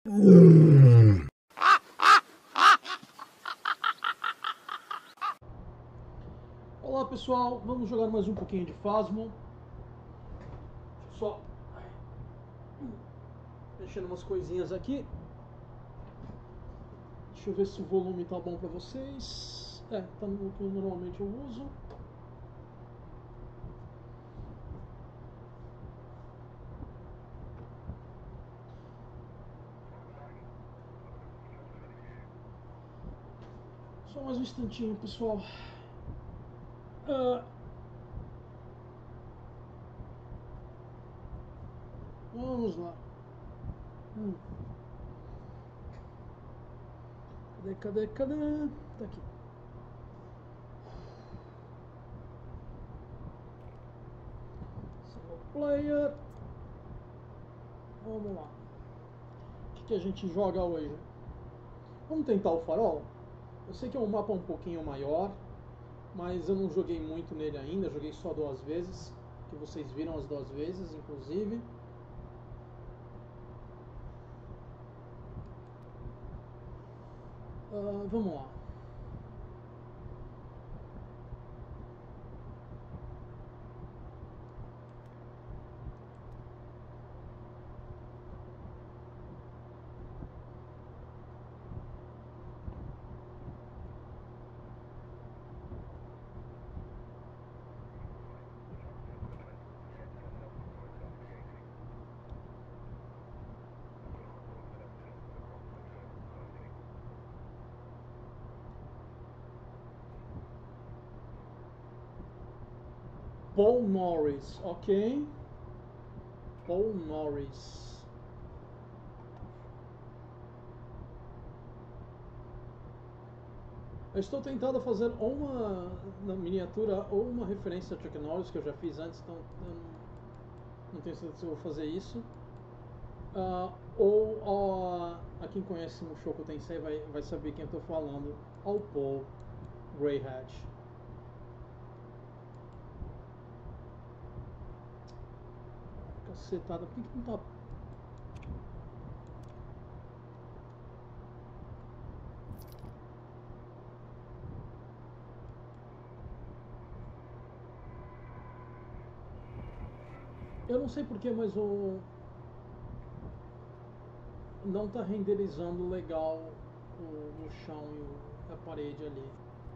Olá pessoal, vamos jogar mais um pouquinho de Phasmo. Só mexendo umas coisinhas aqui. Deixa eu ver se o volume tá bom pra vocês. Tá no que normalmente eu uso. Só mais um instantinho, pessoal. Vamos lá. Cadê? Tá aqui. Single player. Vamos lá. O que a gente joga hoje? Vamos tentar o farol? Eu sei que é um mapa um pouquinho maior, mas eu não joguei muito nele ainda, joguei só 2 vezes, que vocês viram as 2 vezes, inclusive. Vamos lá. Paul Norris, ok. Paul Norris. Eu estou tentando fazer ou uma na miniatura ou uma referência a Chuck Norris, que eu já fiz antes, então eu não tenho certeza se eu vou fazer isso. A quem conhece o Mushoku Tensei vai saber quem eu estou falando, ao Paul Greyhat. Cacetada, por que não tá... Eu não sei porquê, mas não tá renderizando legal o chão e a parede ali.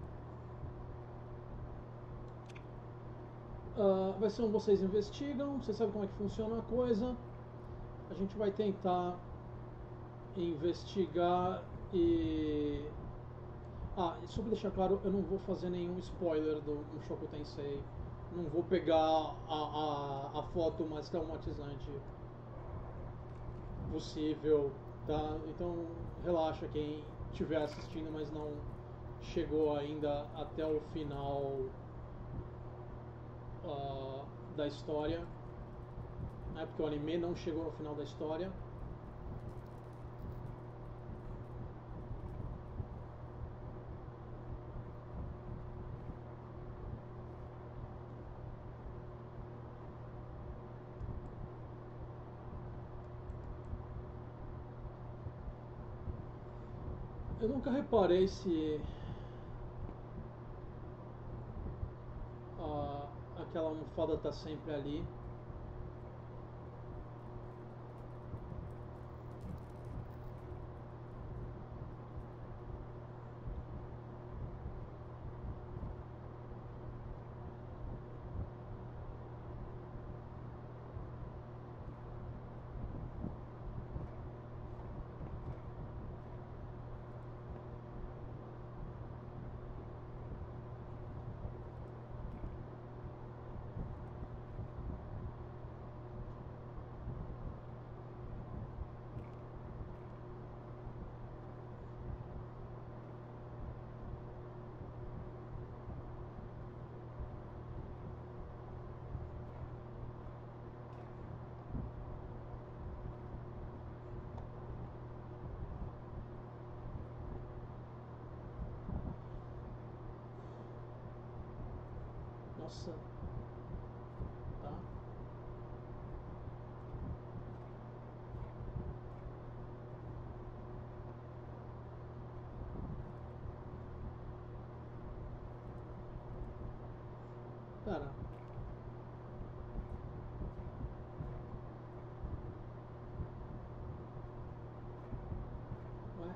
Vai ser um Vocês Investigam, vocês sabem como é que funciona a coisa. A gente vai tentar investigar e... e só pra deixar claro, eu não vou fazer nenhum spoiler do Mushoku Tensei. Não vou pegar a foto mais traumatizante possível, tá? Então relaxa quem estiver assistindo, mas não chegou ainda até o final da história, né? Porque o anime não chegou no final da história. Eu nunca reparei se aquela almofada tá sempre ali. Nossa. Tá. Pera. Ué?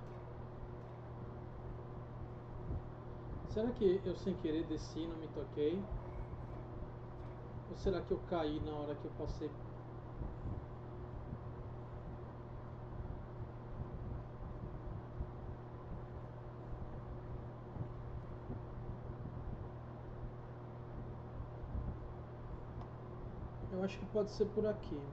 Será que eu sem querer desci e não me toquei? Ou será que eu caí na hora que eu passei? Eu acho que pode ser por aqui.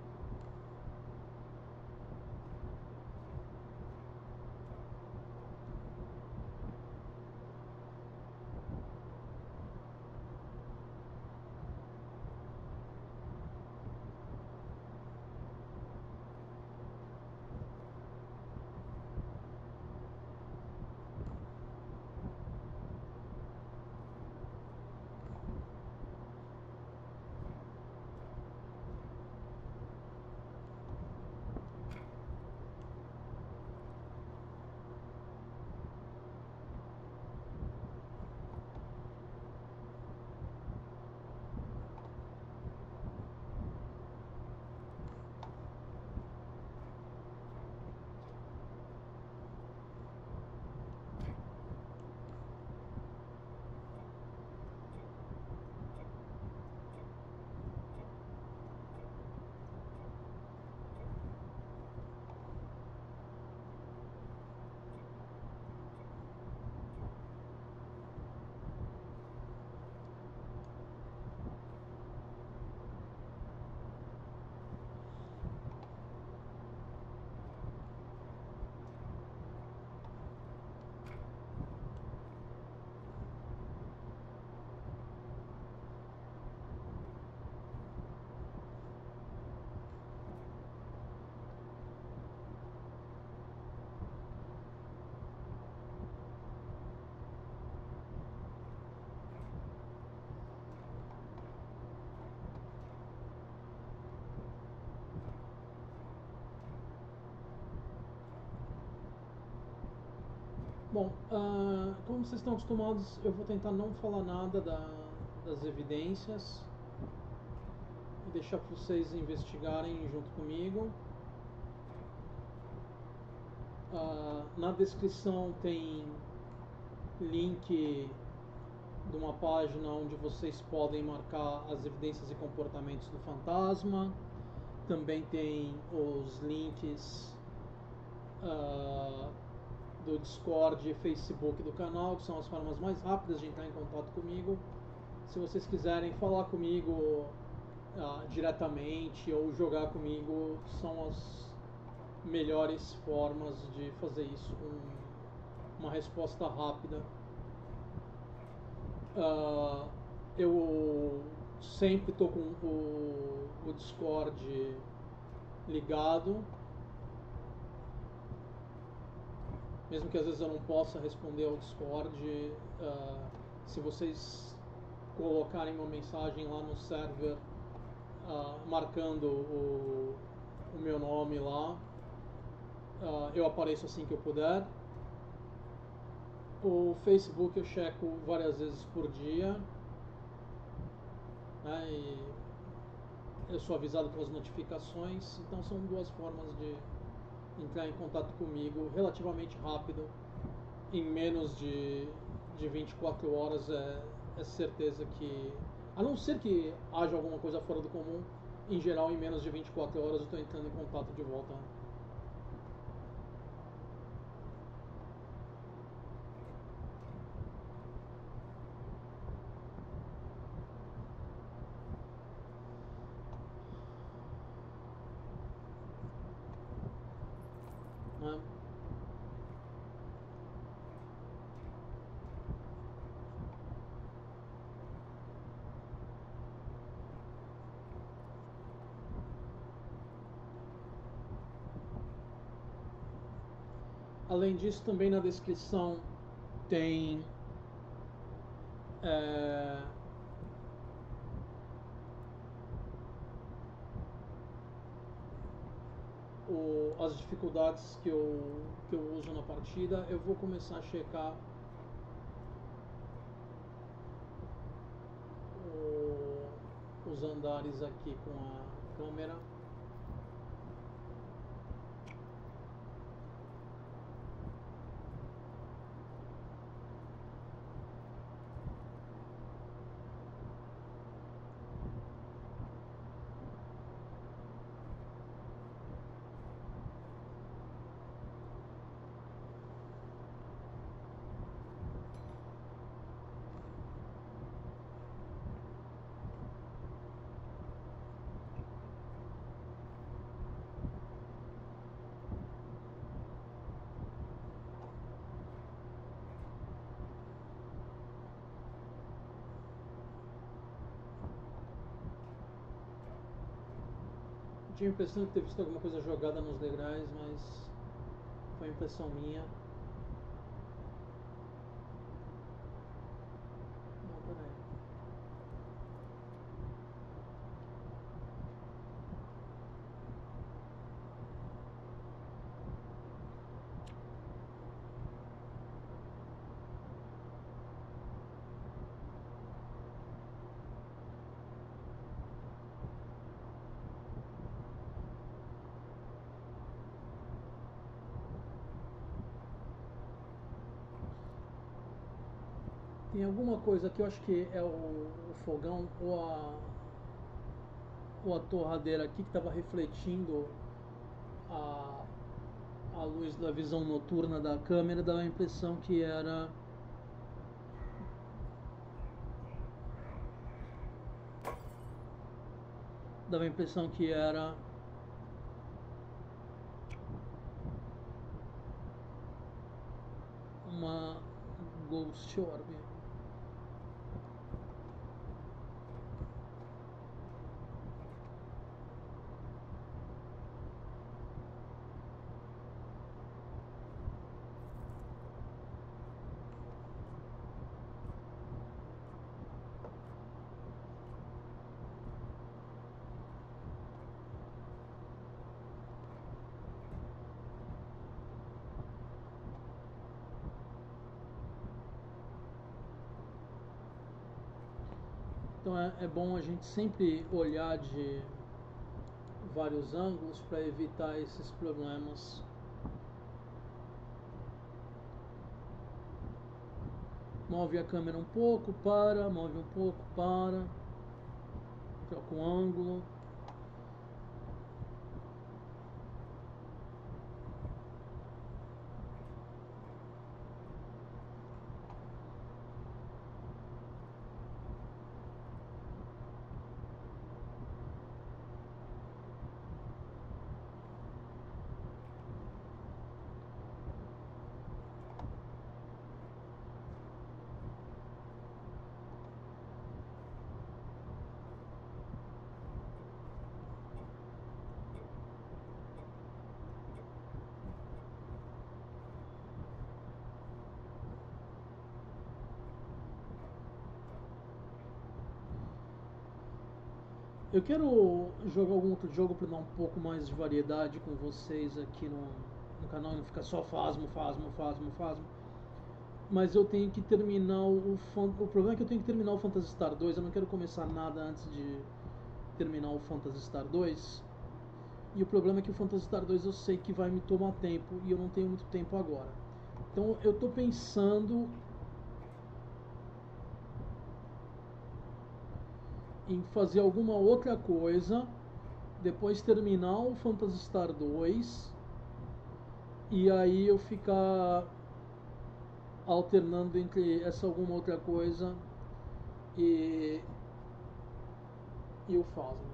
Bom, como vocês estão acostumados, eu vou tentar não falar nada das evidências e deixar para vocês investigarem junto comigo. Na descrição tem link de uma página onde vocês podem marcar as evidências e comportamentos do fantasma. Também tem os links do Discord e Facebook do canal, que são as formas mais rápidas de entrar em contato comigo. Se vocês quiserem falar comigo diretamente ou jogar comigo, são as melhores formas de fazer isso com uma resposta rápida. Eu sempre estou com o Discord ligado, mesmo que às vezes eu não possa responder ao Discord. Se vocês colocarem uma mensagem lá no server marcando o meu nome lá, eu apareço assim que eu puder. O Facebook eu checo várias vezes por dia, né, e eu sou avisado pelas notificações. Então são duas formas de entrar em contato comigo relativamente rápido. Em menos de 24 horas é certeza que, a não ser que haja alguma coisa fora do comum, em geral em menos de 24 horas eu estou entrando em contato de volta. Né? Além disso, também na descrição tem as dificuldades que eu uso na partida. Eu vou começar a checar alguns andares aqui com a câmera. Tinha a impressão de ter visto alguma coisa jogada nos degraus, mas foi impressão minha. Não, peraí. Tem alguma coisa que eu acho que é o fogão ou a torradeira aqui que estava refletindo a, a luz da visão noturna da câmera, dava a impressão que era uma Ghost Orb. Então é bom a gente sempre olhar de vários ângulos para evitar esses problemas. Move a câmera um pouco, para, move um pouco, para, troca o ângulo. Eu quero jogar algum outro jogo para dar um pouco mais de variedade com vocês aqui no canal e não ficar só Phasmo. Mas eu tenho que terminar o problema é que eu tenho que terminar o Phantasy Star 2. Eu não quero começar nada antes de terminar o Phantasy Star 2. E o problema é que o Phantasy Star 2 eu sei que vai me tomar tempo e eu não tenho muito tempo agora. Então eu estou pensando em fazer alguma outra coisa, depois terminar o Phantasy Star 2 e aí eu ficar alternando entre essa alguma outra coisa e o Phasmo.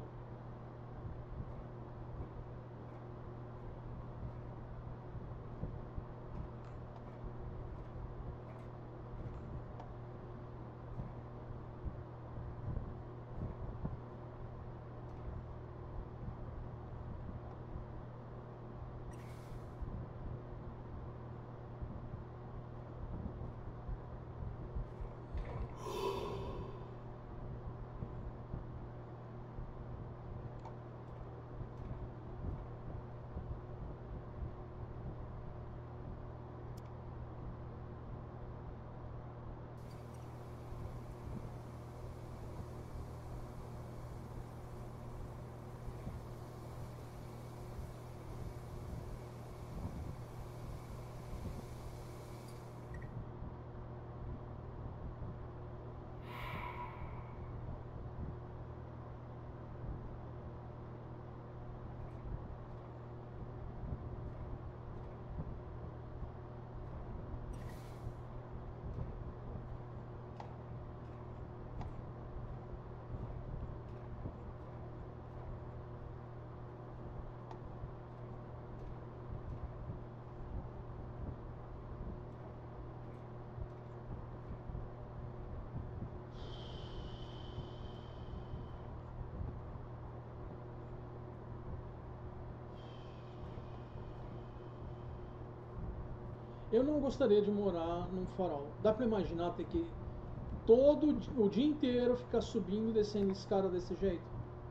Eu não gostaria de morar num farol. Dá pra imaginar ter que todo o dia inteiro ficar subindo e descendo escada desse jeito?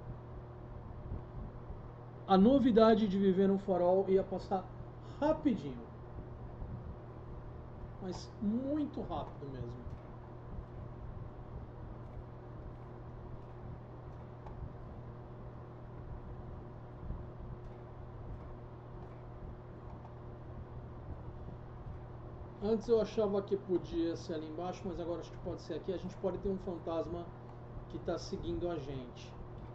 A novidade de viver num farol ia passar rapidinho. Mas muito rápido mesmo. Antes eu achava que podia ser ali embaixo, mas agora acho que pode ser aqui. A gente pode ter um fantasma que está seguindo a gente.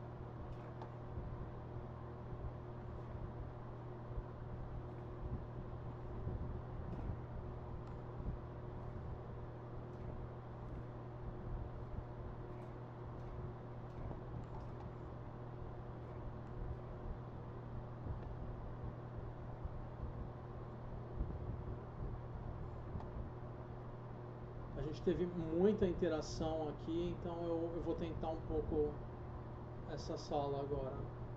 A gente teve muita interação aqui, então eu vou tentar um pouco essa sala agora.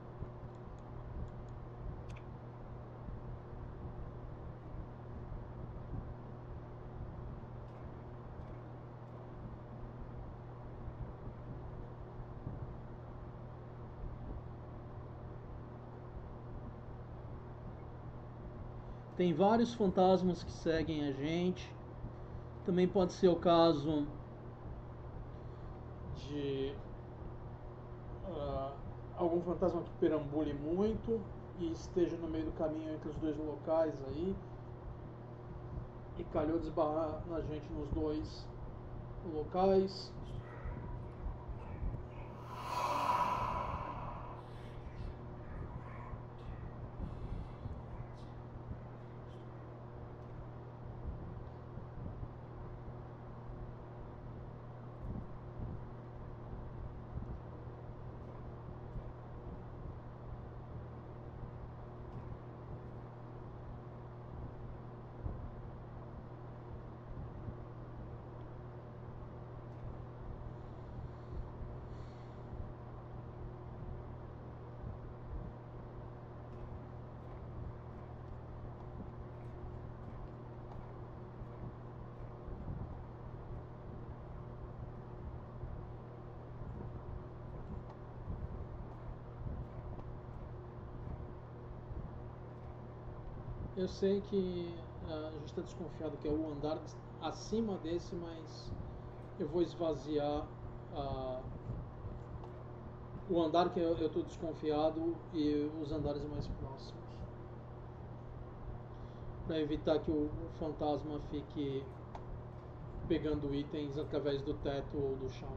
Tem vários fantasmas que seguem a gente. Também pode ser o caso de algum fantasma que perambule muito e esteja no meio do caminho entre os dois locais aí e calhou de esbarrar na gente nos dois locais. Eu sei que a gente está desconfiado que é o andar acima desse, mas eu vou esvaziar o andar que eu estou desconfiado e os andares mais próximos, para evitar que o fantasma fique pegando itens através do teto ou do chão.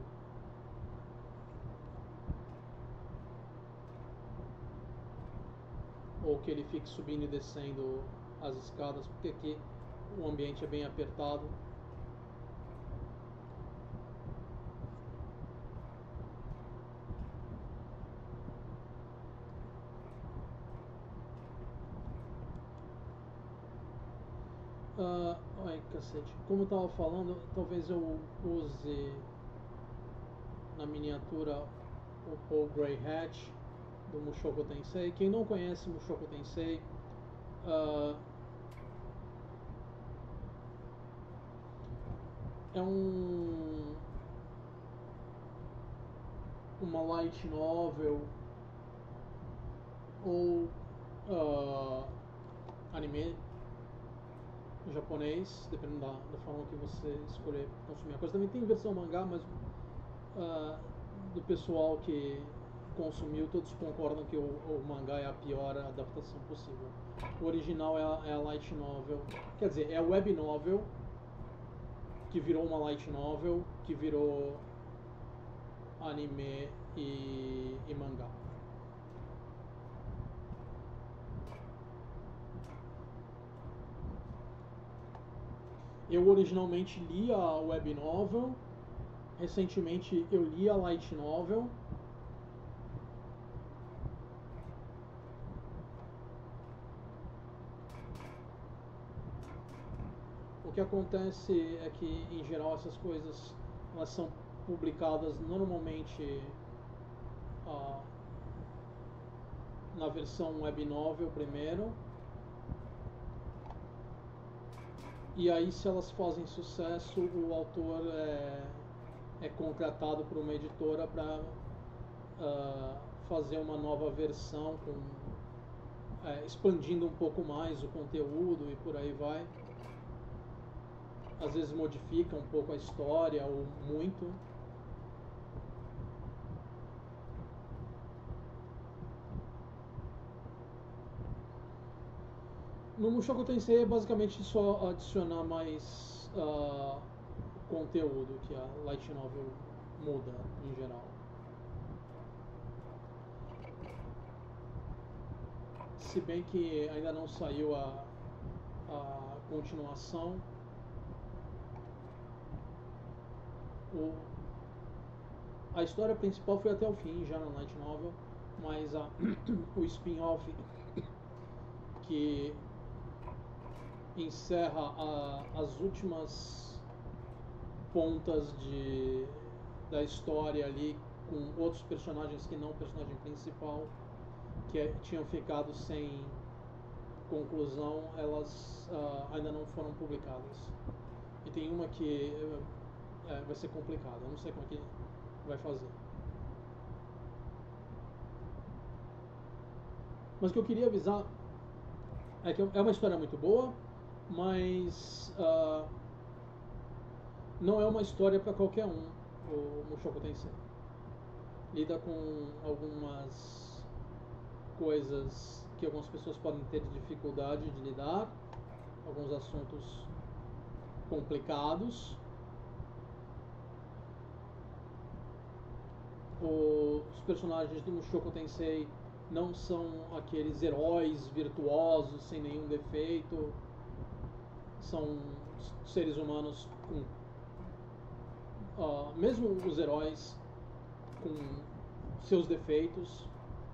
Ou que ele fique subindo e descendo as escadas, porque aqui o ambiente é bem apertado. Ai, cacete. Como eu estava falando, talvez eu use na miniatura o Paul Grey Hatch do Mushoku Tensei. Quem não conhece Mushoku Tensei, é uma light novel ou anime japonês, dependendo da forma que você escolher consumir a coisa. Também tem versão mangá, mas do pessoal que consumiu, todos concordam que o mangá é a pior adaptação possível. O original é a light novel, quer dizer, é a web novel que virou uma light novel, que virou anime e mangá. Eu originalmente li a web novel, recentemente eu li a light novel. O que acontece é que, em geral, essas coisas elas são publicadas normalmente na versão web novel primeiro, E aí, se elas fazem sucesso, o autor é contratado por uma editora para fazer uma nova versão, expandindo um pouco mais o conteúdo e por aí vai. Às vezes modifica um pouco a história ou muito. No Mushoku Tensei é basicamente só adicionar mais conteúdo que a Light Novel muda em geral. Se bem que ainda não saiu a continuação, a história principal foi até o fim já na Light Novel, mas o spin-off que encerra as últimas pontas da história ali com outros personagens que não o personagem principal, que tinham ficado sem conclusão, elas ainda não foram publicadas. E tem uma que vai ser complicada, eu não sei como é que vai fazer. Mas o que eu queria avisar é que é uma história muito boa, mas não é uma história para qualquer um, o Mushoku Tensei. Lida com algumas coisas que algumas pessoas podem ter dificuldade de lidar, alguns assuntos complicados. Os personagens do Mushoku Tensei não são aqueles heróis virtuosos sem nenhum defeito. São seres humanos com mesmo os heróis com seus defeitos.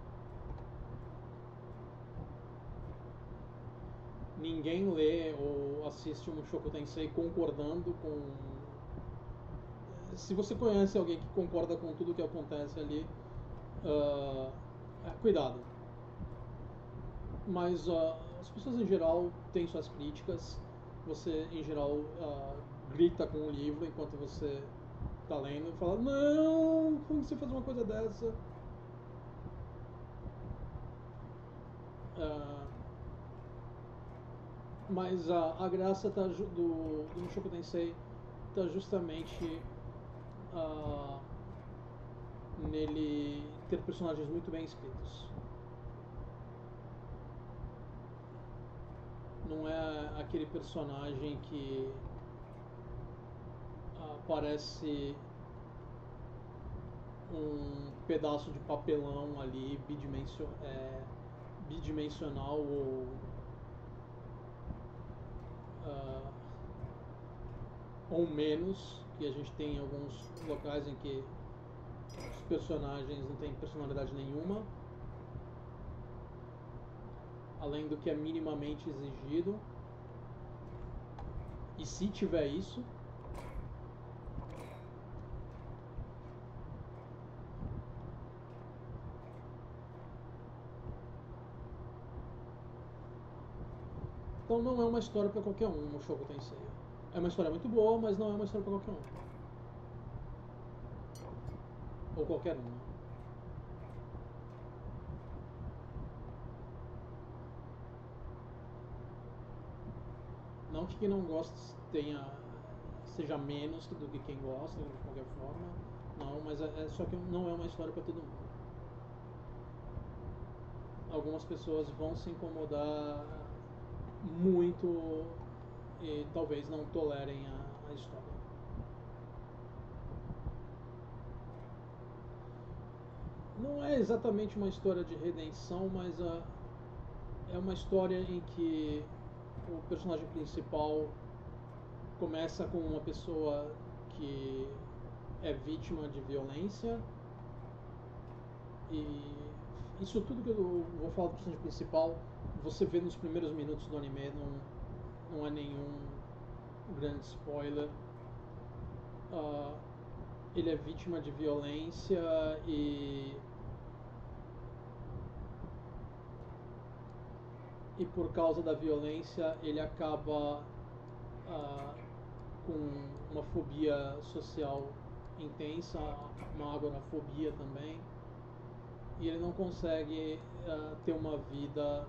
Ninguém lê ou assiste um Mushoku Tensei concordando com... Se você conhece alguém que concorda com tudo que acontece ali, cuidado. Mas as pessoas em geral têm suas críticas. Você em geral grita com o livro enquanto você está lendo e fala: não, como você faz uma coisa dessa? Mas a graça do Mushoku Tensei está justamente nele ter personagens muito bem escritos. Não é aquele personagem que parece um pedaço de papelão ali bidimensional ou menos, que a gente tem em alguns locais em que os personagens não têm personalidade nenhuma, além do que é minimamente exigido. E se tiver isso, então não é uma história para qualquer um, Mushoku Tensei. É uma história muito boa, mas não é uma história para qualquer um. Ou qualquer um, né? Não que quem não gosta seja menos do que quem gosta, de qualquer forma. Não, mas só que não é uma história para todo mundo. Algumas pessoas vão se incomodar muito e talvez não tolerem a história. Não é exatamente uma história de redenção, mas é uma história em que o personagem principal começa com uma pessoa que é vítima de violência, e isso tudo que eu vou falar do personagem principal você vê nos primeiros minutos do anime, não é nenhum grande spoiler. Ele é vítima de violência e por causa da violência ele acaba com uma fobia social intensa, uma agorafobia também, e ele não consegue ter uma vida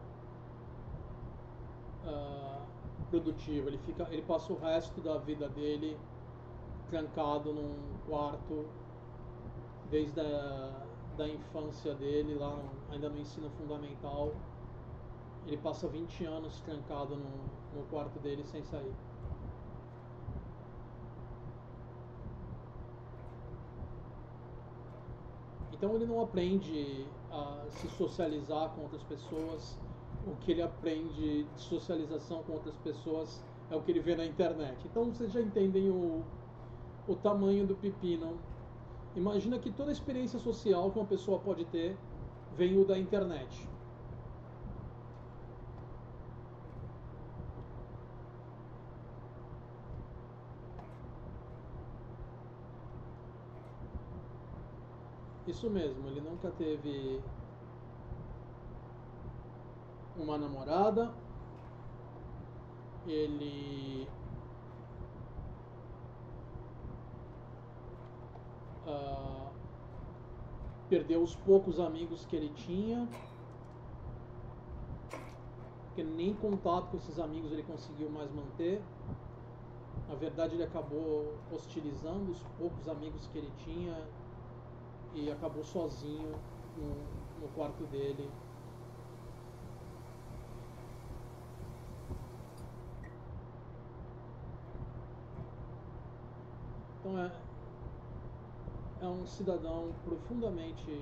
produtiva. Ele passa o resto da vida dele trancado num quarto desde da infância dele, lá ainda no ensino fundamental. Ele passa 20 anos trancado no quarto dele sem sair. Então ele não aprende a se socializar com outras pessoas. O que ele aprende de socialização com outras pessoas é o que ele vê na internet. Então vocês já entendem o tamanho do pepino. Imagina que toda a experiência social que uma pessoa pode ter vem da internet. Isso mesmo, ele nunca teve uma namorada, ele perdeu os poucos amigos que ele tinha, porque nem contato com esses amigos ele conseguiu mais manter. Na verdade, ele acabou hostilizando os poucos amigos que ele tinha e acabou sozinho no quarto dele. Então é um cidadão profundamente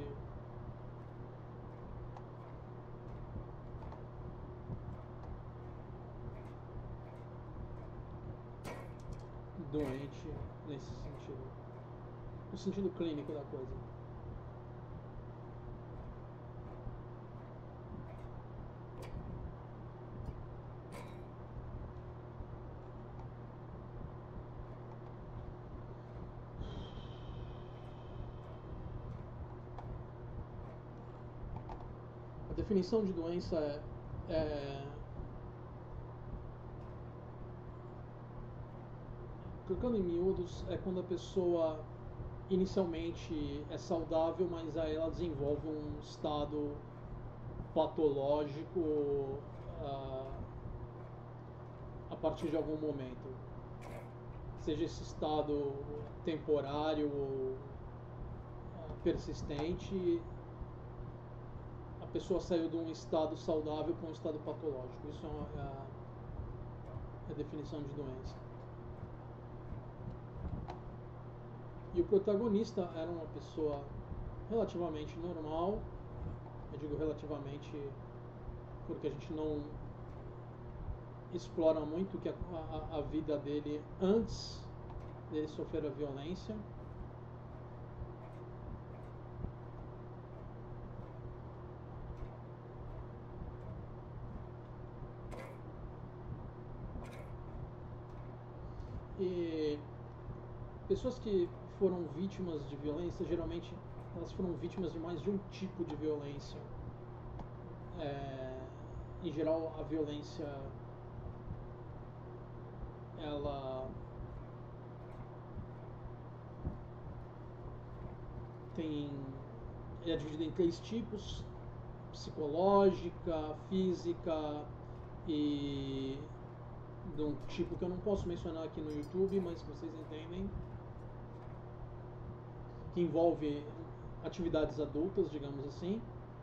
doente nesse sentido, no sentido clínico da coisa. A definição de doença colocando em miúdos, é quando a pessoa inicialmente é saudável, mas aí ela desenvolve um estado patológico a partir de algum momento. Seja esse estado temporário ou persistente, a pessoa saiu de um estado saudável para um estado patológico. Isso é a definição de doença. E o protagonista era uma pessoa relativamente normal. Eu digo relativamente porque a gente não explora muito que a vida dele antes dele sofrer a violência. E pessoas que foram vítimas de violência, geralmente elas foram vítimas de mais de um tipo de violência. Em geral, a violência ela é dividida em 3 tipos: psicológica, física e de um tipo que eu não posso mencionar aqui no YouTube, mas que vocês entendem, que envolve atividades adultas, digamos assim.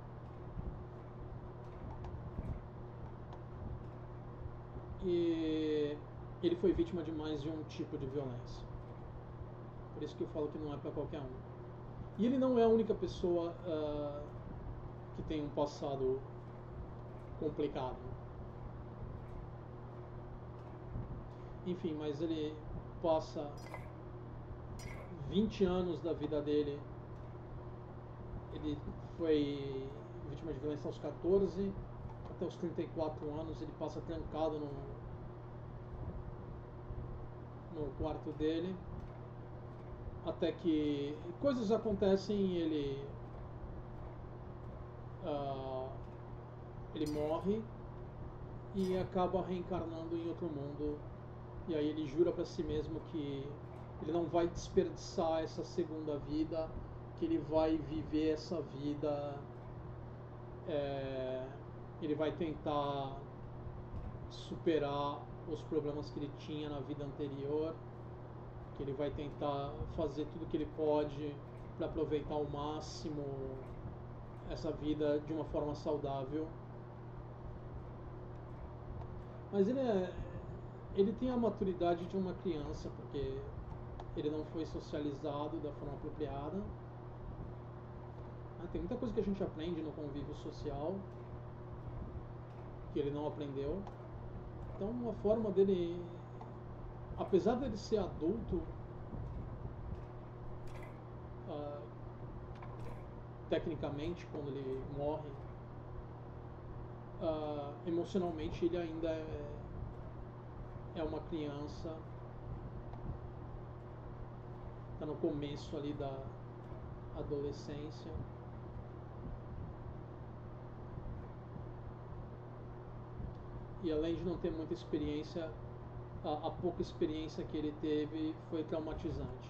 E ele foi vítima de mais de um tipo de violência. Por isso que eu falo que não é para qualquer um. E ele não é a única pessoa que tem um passado complicado. Enfim, mas ele passa 20 anos da vida dele. Ele foi vítima de violência aos 14, até os 34 anos ele passa trancado no quarto dele, até que coisas acontecem e ele morre e acaba reencarnando em outro mundo E aí ele jura para si mesmo que ele não vai desperdiçar essa segunda vida, que ele vai viver essa vida, é, ele vai tentar superar os problemas que ele tinha na vida anterior, que ele vai tentar fazer tudo que ele pode para aproveitar ao máximo essa vida de uma forma saudável. Mas ele tem a maturidade de uma criança, porque ele não foi socializado da forma apropriada. Tem muita coisa que a gente aprende no convívio social que ele não aprendeu. Então, uma forma dele, apesar dele ser adulto, tecnicamente, quando ele morre, emocionalmente ele ainda é uma criança, está no começo ali da adolescência. E além de não ter muita experiência, a pouca experiência que ele teve foi traumatizante.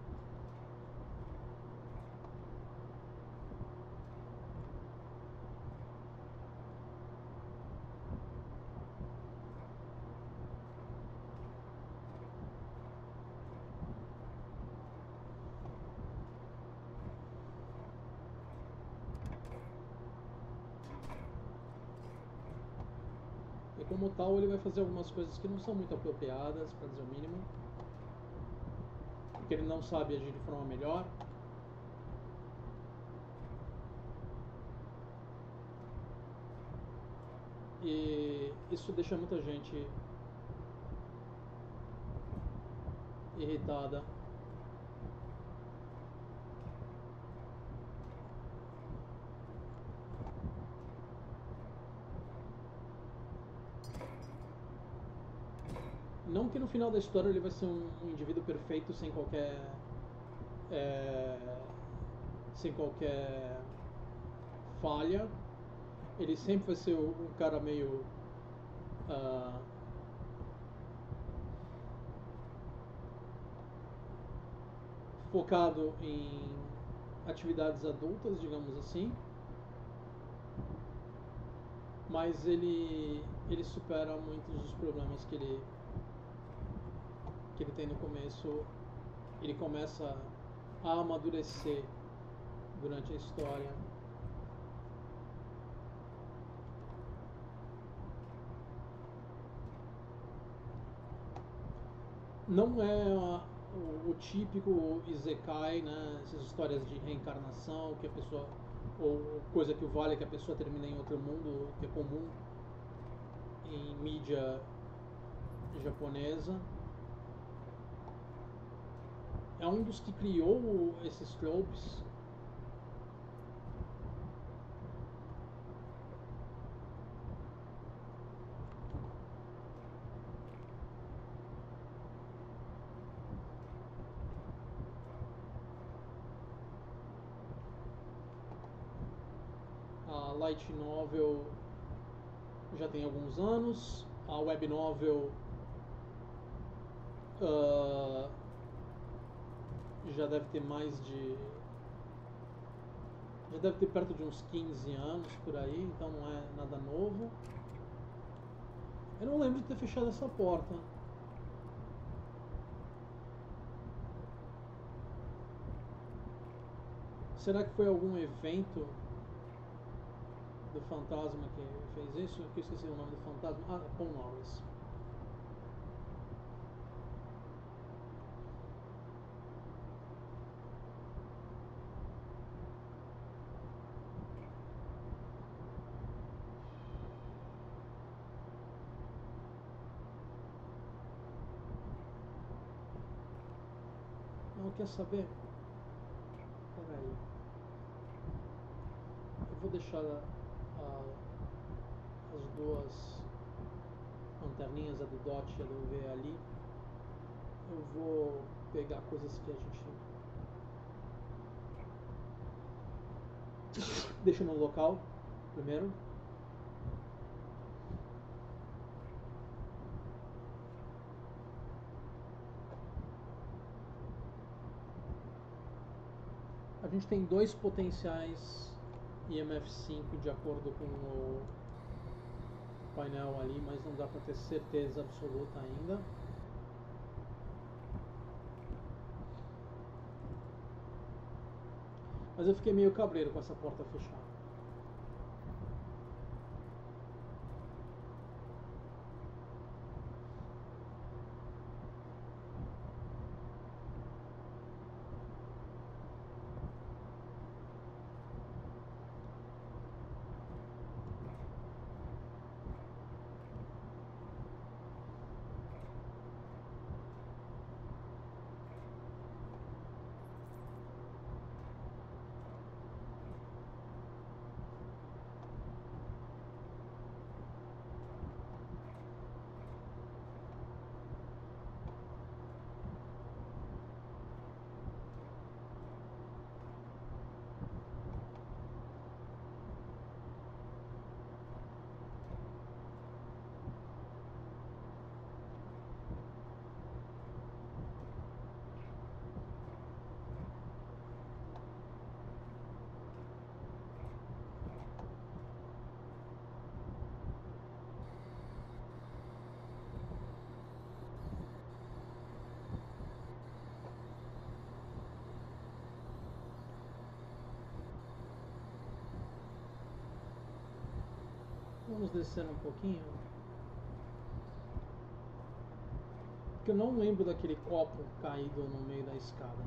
E como tal, ele vai fazer algumas coisas que não são muito apropriadas, para dizer o mínimo, porque ele não sabe agir de forma melhor. E isso deixa muita gente irritada. Não que no final da história ele vai ser um indivíduo perfeito sem qualquer falha. Ele sempre vai ser um cara meio focado em atividades adultas, digamos assim, mas ele supera muitos dos problemas que ele tem no começo. Ele começa a amadurecer durante a história. Não é o típico Isekai, né? Essas histórias de reencarnação, que a pessoa, ou coisa que o vale é que a pessoa termina em outro mundo, que é comum em mídia japonesa. É um dos que criou esses tropes. A light novel já tem alguns anos, a web novel já deve ter já deve ter perto de uns 15 anos por aí, então não é nada novo. Eu não lembro de ter fechado essa porta. Será que foi algum evento do fantasma que fez isso? Eu esqueci o nome do fantasma. Ah, é Paul Norris. Não, quer saber? Peraí. Eu vou deixar as duas lanterninhas, a do DOT e a do V ali. Eu vou pegar coisas que a gente deixa no local primeiro. A gente tem 2 potenciais IMF5 de acordo com o painel ali, mas não dá para ter certeza absoluta ainda. Mas eu fiquei meio cabreiro com essa porta fechada. Vamos descer um pouquinho. Porque eu não lembro daquele copo caído no meio da escada.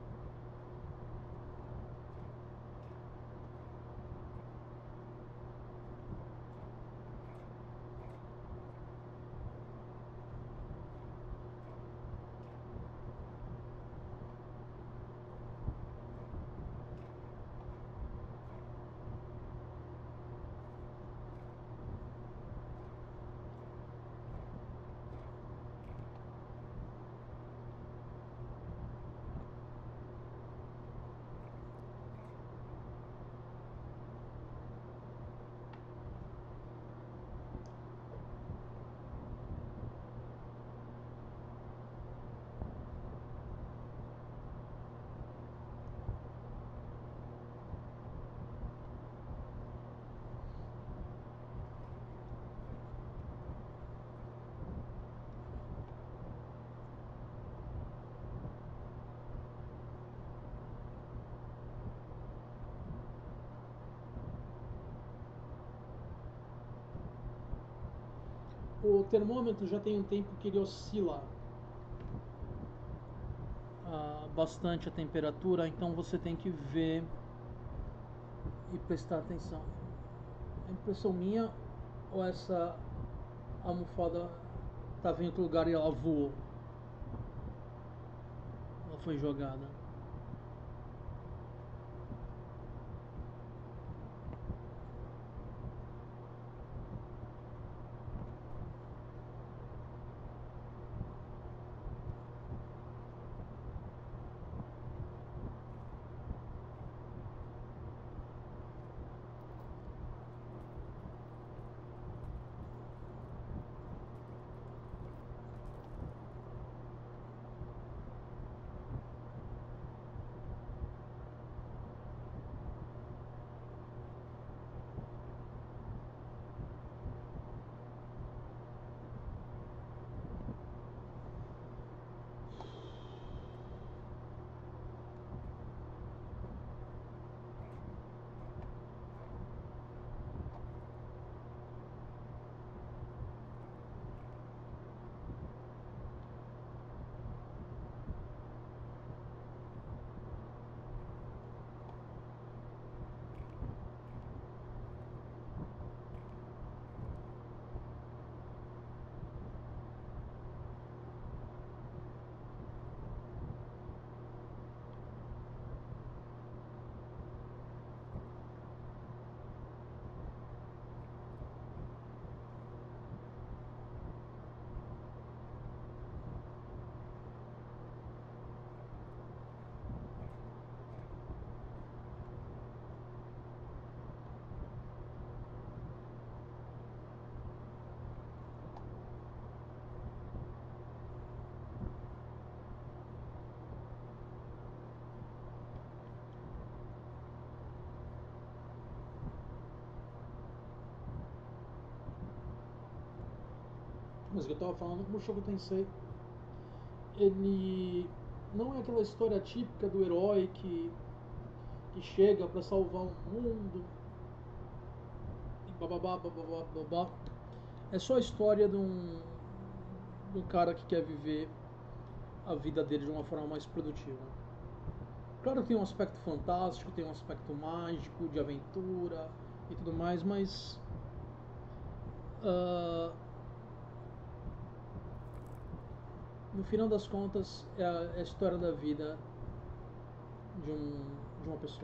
O termômetro já tem um tempo que ele oscila bastante a temperatura, então você tem que ver e prestar atenção. É impressão minha ou essa almofada estava em outro lugar e ela voou? Ela foi jogada. Mas o que eu estava falando, como o Mushoku Tensei, ele não é aquela história típica do herói que chega para salvar o mundo e bababá, bababá, babá. É só a história de um cara que quer viver a vida dele de uma forma mais produtiva. Claro que tem um aspecto fantástico, tem um aspecto mágico, de aventura e tudo mais, mas uh, no final das contas é a história da vida de uma pessoa.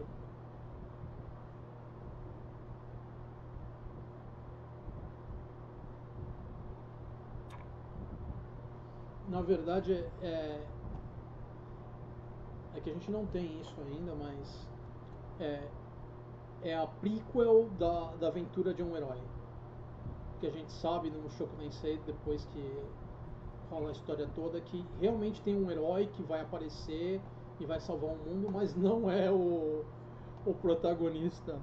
Na verdade é que a gente não tem isso ainda, mas é, é a prequel da aventura de um herói. Que a gente sabe no Mushoku Tensei, depois que rola a história toda, que realmente tem um herói que vai aparecer e vai salvar o mundo, mas não é o protagonista.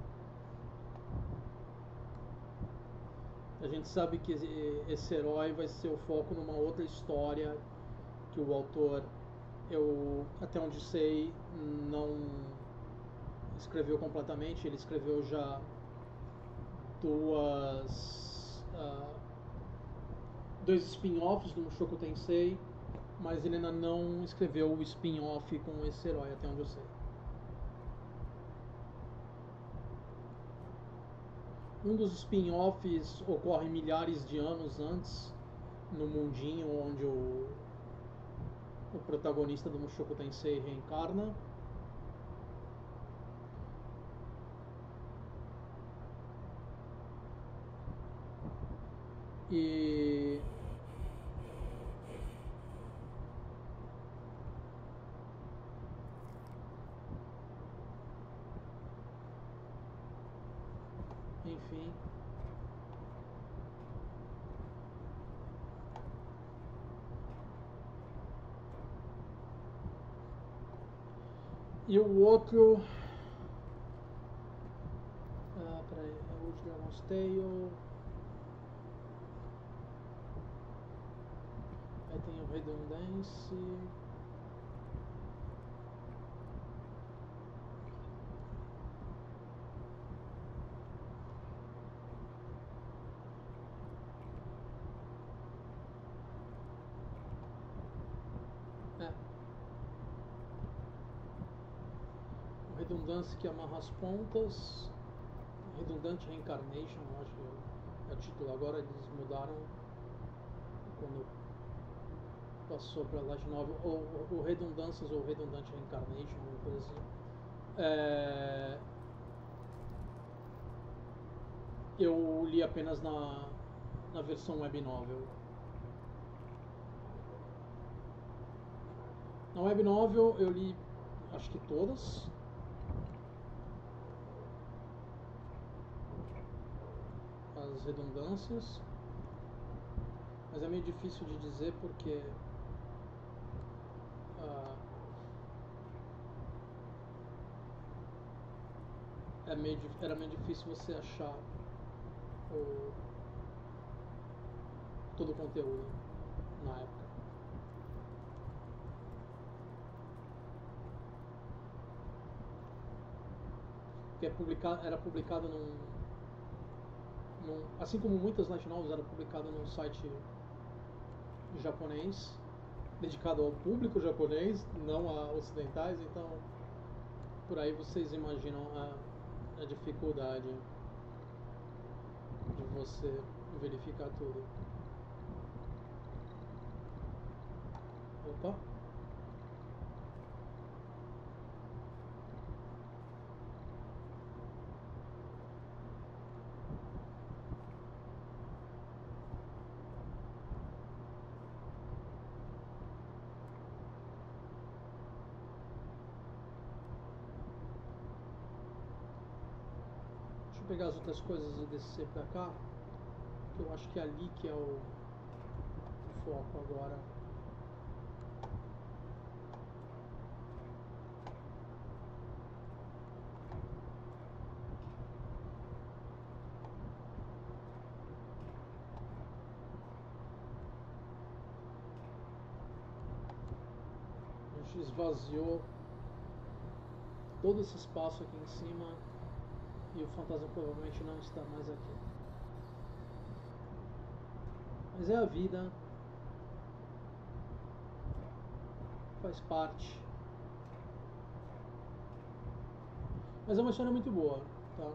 A gente sabe que esse herói vai ser o foco numa outra história que o autor, eu até onde sei, não escreveu completamente. Ele escreveu já dois spin-offs do Mushoku Tensei, mas ele ainda não escreveu o spin-off com esse herói, até onde eu sei. Um dos spin-offs ocorre milhares de anos antes, no mundinho onde o protagonista do Mushoku Tensei reencarna. E enfim, e o outro, peraí, é o Dragon's Tale. Aí tem o Redundance. É. O Redundance que amarra as pontas. Redundante Reincarnation, eu acho que é o título agora, eles mudaram quando passou para Light Novel, ou Redundâncias ou Redundante Reincarnation, uma coisa assim. Eu li apenas na versão web novel. Na web novel eu li acho que todas. As redundâncias. Mas é meio difícil de dizer porque era meio difícil você achar todo o conteúdo na época. Que era publicado assim como muitas light novels, era publicado num site japonês, dedicado ao público japonês, não a ocidentais, então por aí vocês imaginam a dificuldade de você verificar tudo. Opa! Deixa eu pegar as outras coisas e descer pra cá, que eu acho que é ali que é o foco agora. gente esvaziou todo esse espaço aqui em cima e o fantasma provavelmente não está mais aqui. Mas é a vida, faz parte. Mas é uma história muito boa, tá?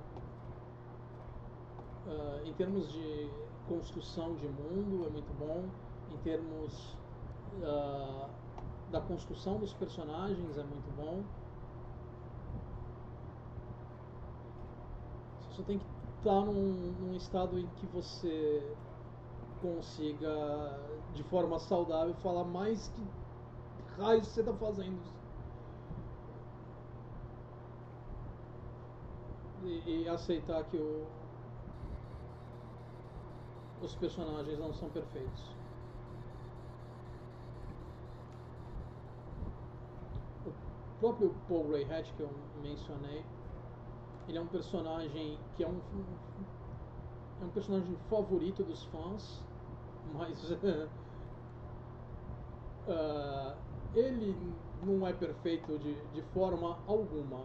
Em termos de construção de mundo é muito bom, em termos da construção dos personagens é muito bom. Você só tem que estar num estado em que você consiga, de forma saudável, falar mais que raio você está fazendo. E aceitar que os personagens não são perfeitos. O próprio Paul Greyhat que eu mencionei, ele é um personagem que é um personagem favorito dos fãs, mas ele não é perfeito de forma alguma.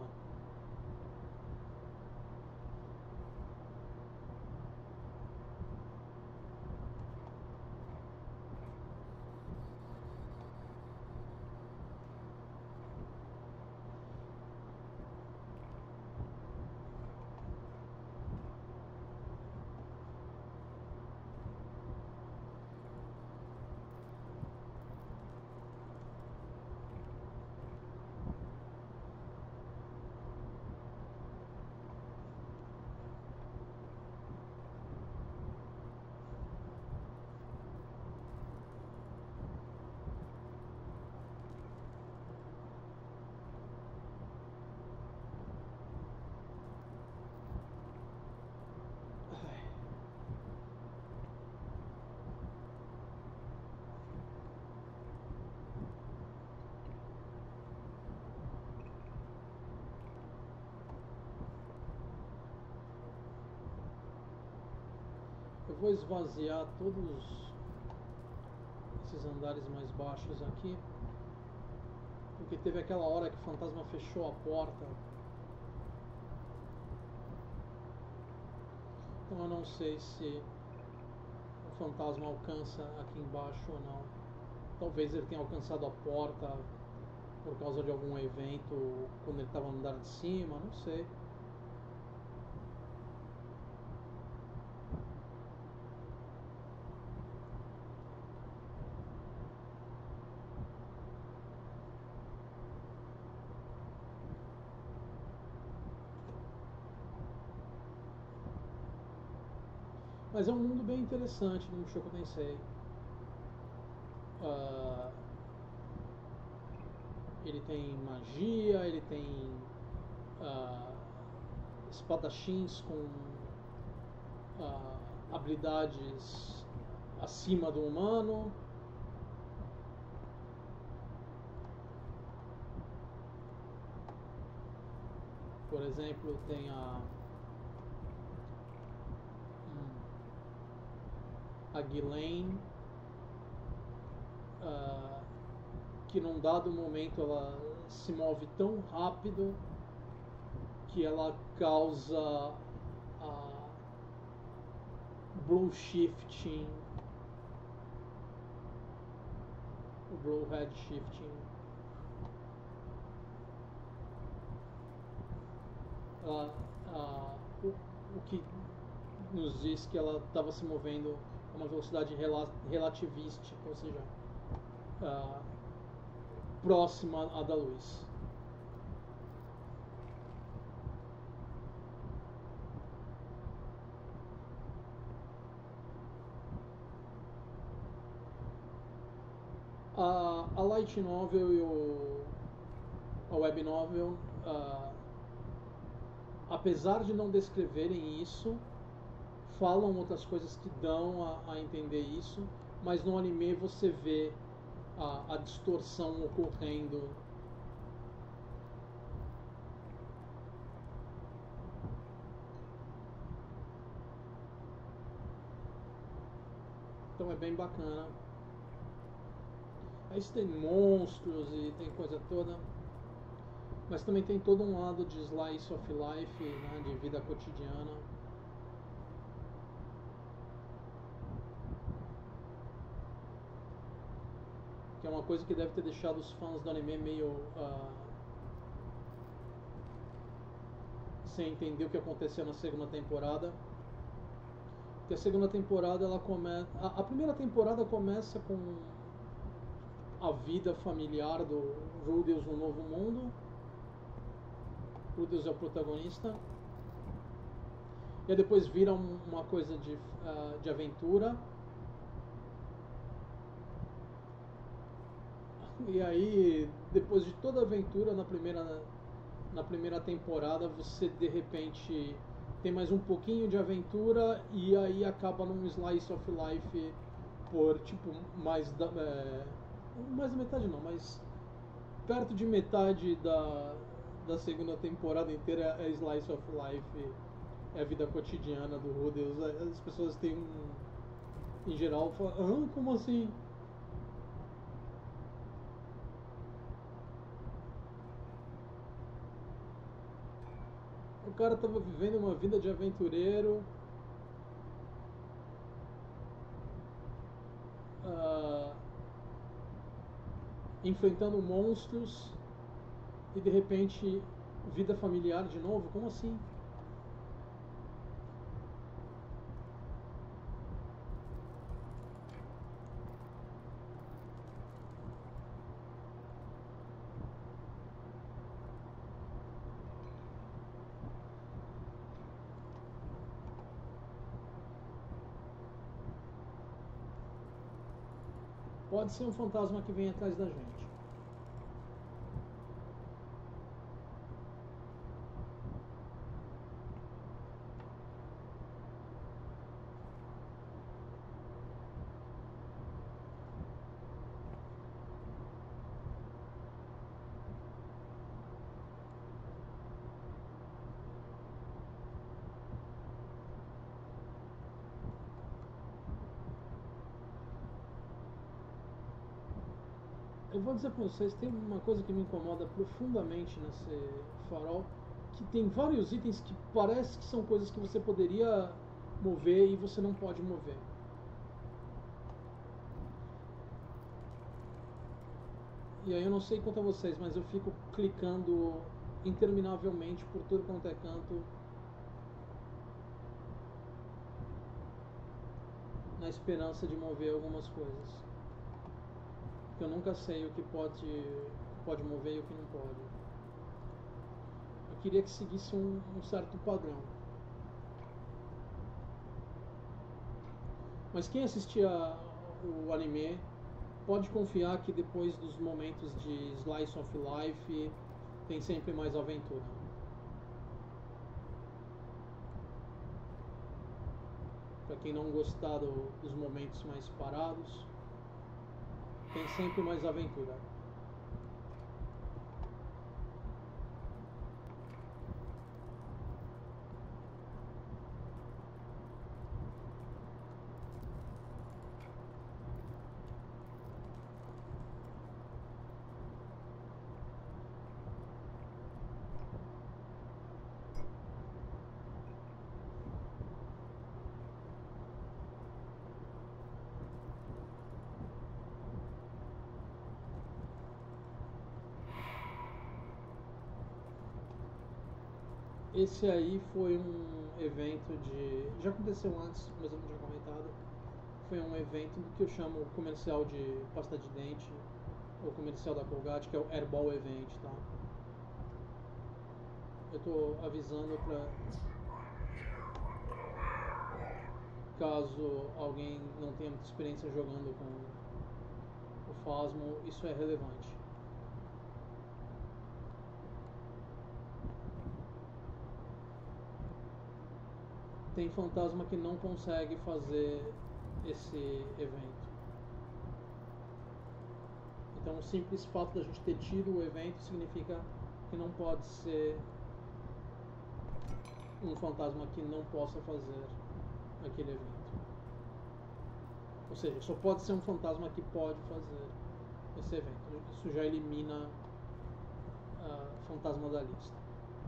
Eu vou esvaziar todos esses andares mais baixos aqui, porque teve aquela hora que o fantasma fechou a porta. Então eu não sei se o fantasma alcança aqui embaixo ou não. Talvez ele tenha alcançado a porta por causa de algum evento quando ele estava no andar de cima, não sei. Mas é um mundo bem interessante no Mushoku Tensei. Ele tem magia, ele tem espadachins com habilidades acima do humano. Por exemplo, tem a Ghislaine, que num dado momento ela se move tão rápido que ela causa blue shifting, o blue red shifting. O que nos diz que ela estava se movendo a uma velocidade relativística, ou seja, próxima à da luz. A light novel e a web novel, apesar de não descreverem isso, falam outras coisas que dão a entender isso, mas no anime você vê a distorção ocorrendo. Então é bem bacana. Aí você tem monstros e tem coisa toda, mas também tem todo um lado de slice of life, né, de vida cotidiana. Que é uma coisa que deve ter deixado os fãs do anime meio sem entender o que aconteceu na segunda temporada. Porque a segunda temporada ela começa, a primeira temporada começa com a vida familiar do Rudeus no Novo Mundo. Rudeus é o protagonista. E aí depois vira uma coisa de aventura. E aí, depois de toda a aventura na primeira temporada, você de repente tem mais um pouquinho de aventura e aí acaba num slice of life por tipo mais da metade não, mas perto de metade da segunda temporada inteira é slice of life, é a vida cotidiana do Rudeus. As pessoas têm em geral falam, como assim? O cara tava vivendo uma vida de aventureiro, enfrentando monstros e de repente vida familiar de novo? Como assim? Pode ser um fantasma que vem atrás da gente. Eu vou dizer para vocês, tem uma coisa que me incomoda profundamente nesse farol, que tem vários itens que parece que são coisas que você poderia mover e você não pode mover. E aí eu não sei quanto a vocês, mas eu fico clicando interminavelmente por tudo quanto é canto na esperança de mover algumas coisas. Porque eu nunca sei o que pode mover e o que não pode. Eu queria que seguisse um certo padrão. Mas quem assistia o anime pode confiar que depois dos momentos de slice of life tem sempre mais aventura. Para quem não gostar dos momentos mais parados, tem sempre mais aventura. Esse aí foi um evento já aconteceu antes, mas eu não tinha comentado. Foi um evento do que eu chamo comercial de pasta de dente, ou comercial da Colgate, que é o Herbal Event, tá? Eu tô avisando pra caso alguém não tenha muita experiência jogando com o Phasmo, isso é relevante. Tem fantasma que não consegue fazer esse evento. Então o simples fato da gente ter tido o evento significa que não pode ser um fantasma que não possa fazer aquele evento. Ou seja, só pode ser um fantasma que pode fazer esse evento. Isso já elimina fantasma da lista.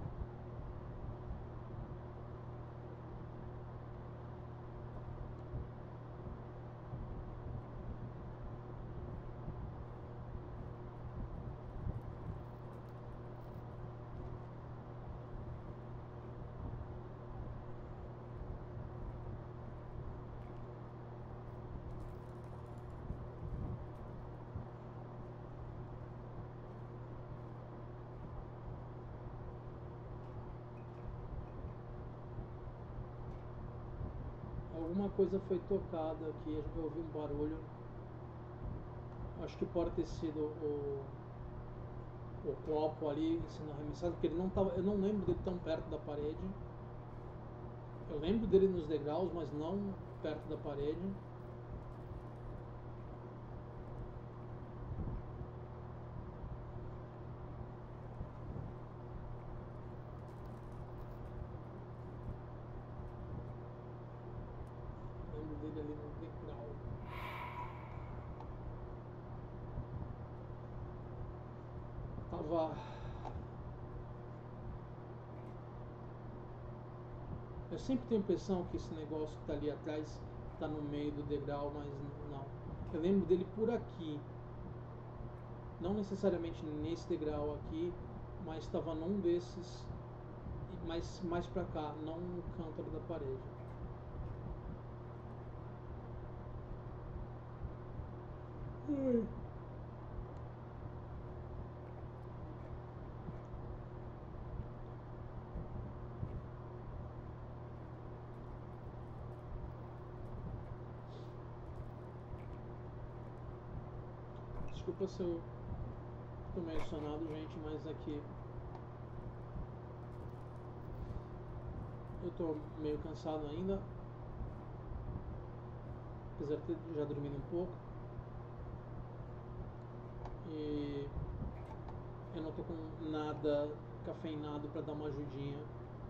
Alguma coisa foi tocada aqui, eu ouvi um barulho. Acho que pode ter sido o copo ali sendo arremessado, porque ele não tava, eu não lembro dele tão perto da parede. Eu lembro dele nos degraus, mas não perto da parede. Lembro dele ali no degrau. Tava. Eu sempre tenho a impressão que esse negócio que está ali atrás está no meio do degrau, mas não. Eu lembro dele por aqui. Não necessariamente nesse degrau aqui, mas estava num desses, mais pra cá, não no canto ali da parede. Desculpa se eu tô meio sonado, gente, mas aqui eu tô meio cansado ainda, apesar de ter já dormido um pouco. E eu não tô com nada cafeinado para dar uma ajudinha.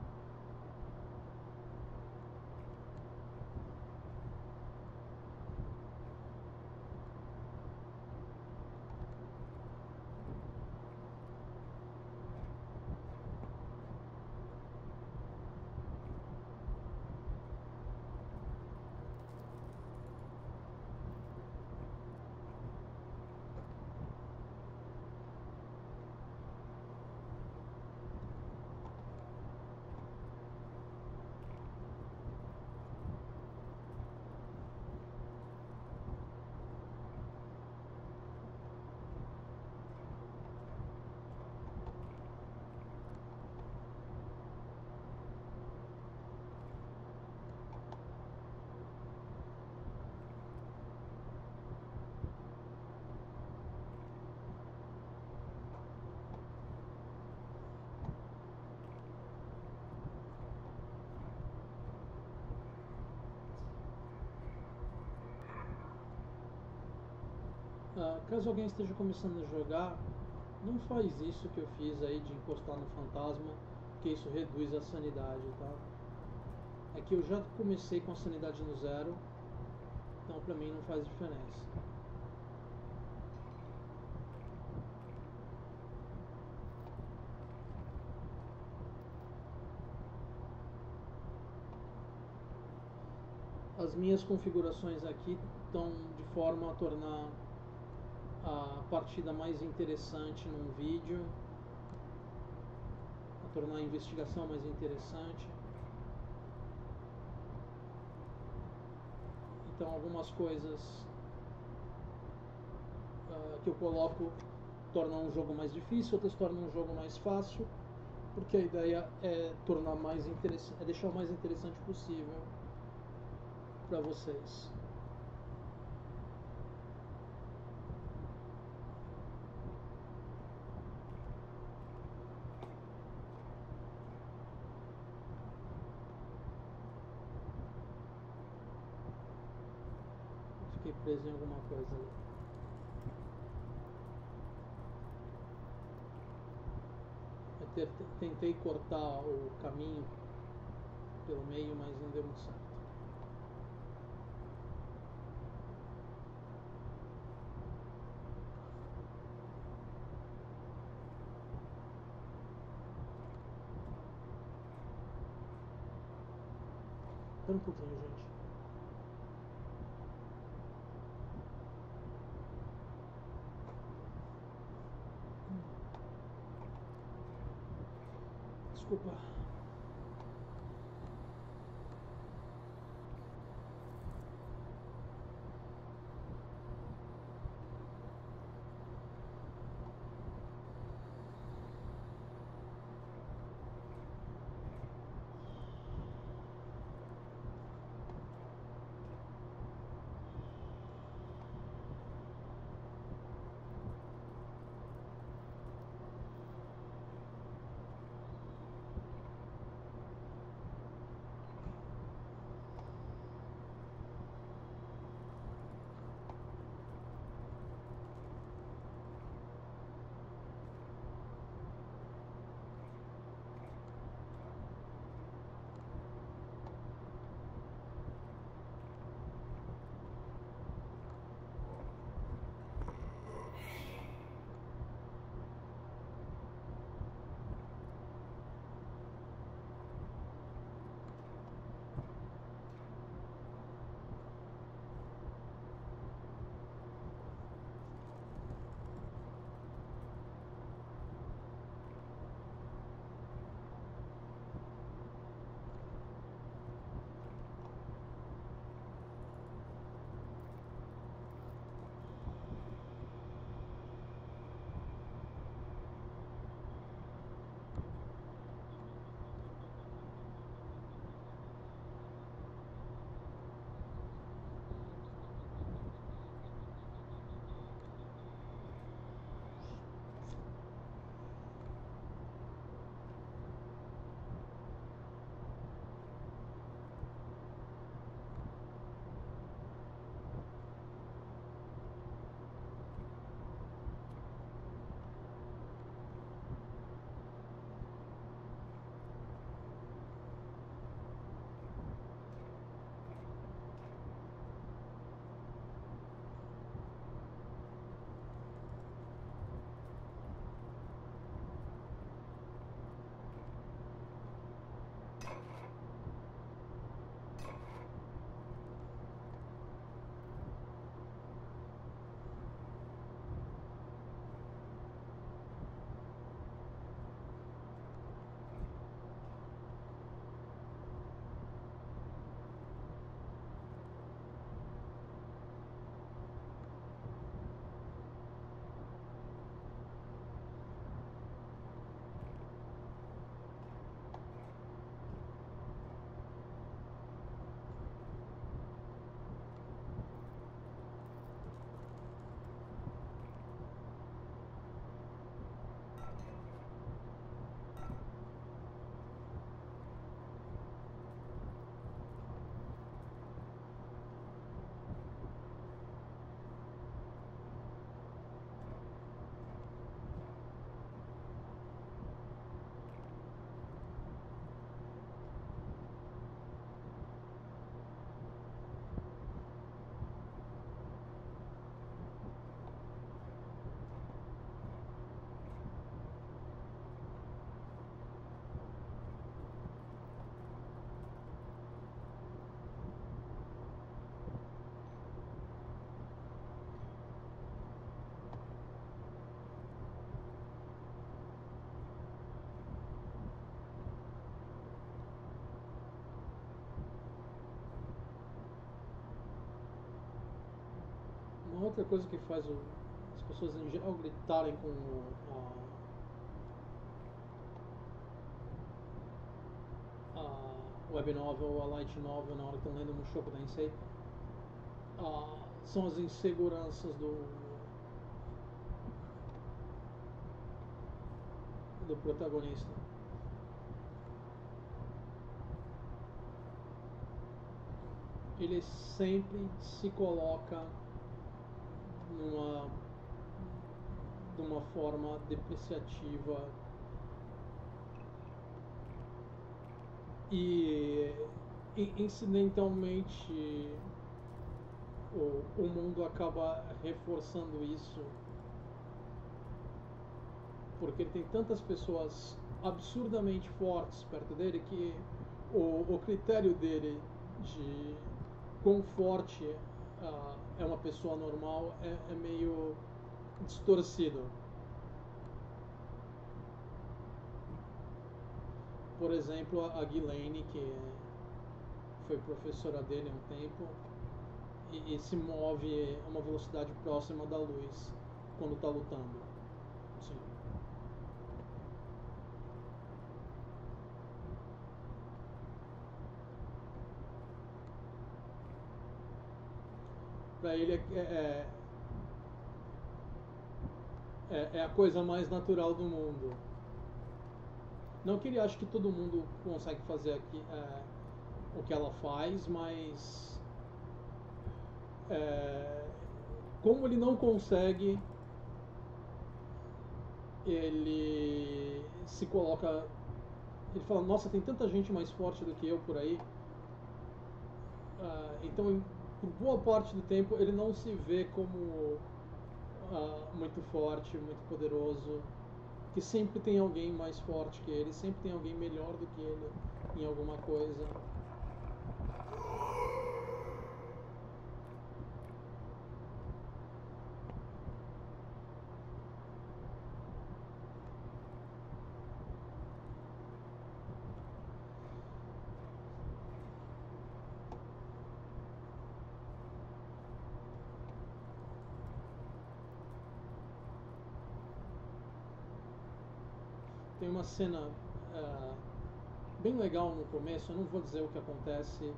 Caso alguém esteja começando a jogar, não faz isso que eu fiz aí de encostar no fantasma, que isso reduz a sanidade, tá? É que eu já comecei com a sanidade no zero, então pra mim não faz diferença. As minhas configurações aqui estão de forma a tornar a partida mais interessante num vídeo, a tornar a investigação mais interessante. Então algumas coisas que eu coloco tornam um jogo mais difícil, outras tornam um jogo mais fácil, porque a ideia é tornar mais interessante, é deixar o mais interessante possível para vocês. Fiquei preso em alguma coisa ali. Eu tentei cortar o caminho pelo meio, mas não deu muito certo. um pouquinho, gente. Desculpa. Uma outra coisa que faz as pessoas em geral gritarem com a web novel ou a light novel na hora que estão lendo Mushoku Tensei são as inseguranças do protagonista. Ele sempre se coloca de uma forma depreciativa e incidentalmente o mundo acaba reforçando isso porque ele tem tantas pessoas absurdamente fortes perto dele que o critério dele de quão forte é uma pessoa normal é meio distorcido. Por exemplo, a Ghislaine, que foi professora dele há um tempo, e se move a uma velocidade próxima da luz quando está lutando. Sim. Para ele é a coisa mais natural do mundo. Não que ele ache que todo mundo consegue fazer aqui, o que ela faz, mas como ele não consegue, ele se coloca. Ele fala: nossa, tem tanta gente mais forte do que eu por aí. Então, por boa parte do tempo, ele não se vê como muito forte, muito poderoso. Que sempre tem alguém mais forte que ele, sempre tem alguém melhor do que ele em alguma coisa. Tem uma cena bem legal no começo, eu não vou dizer o que acontece,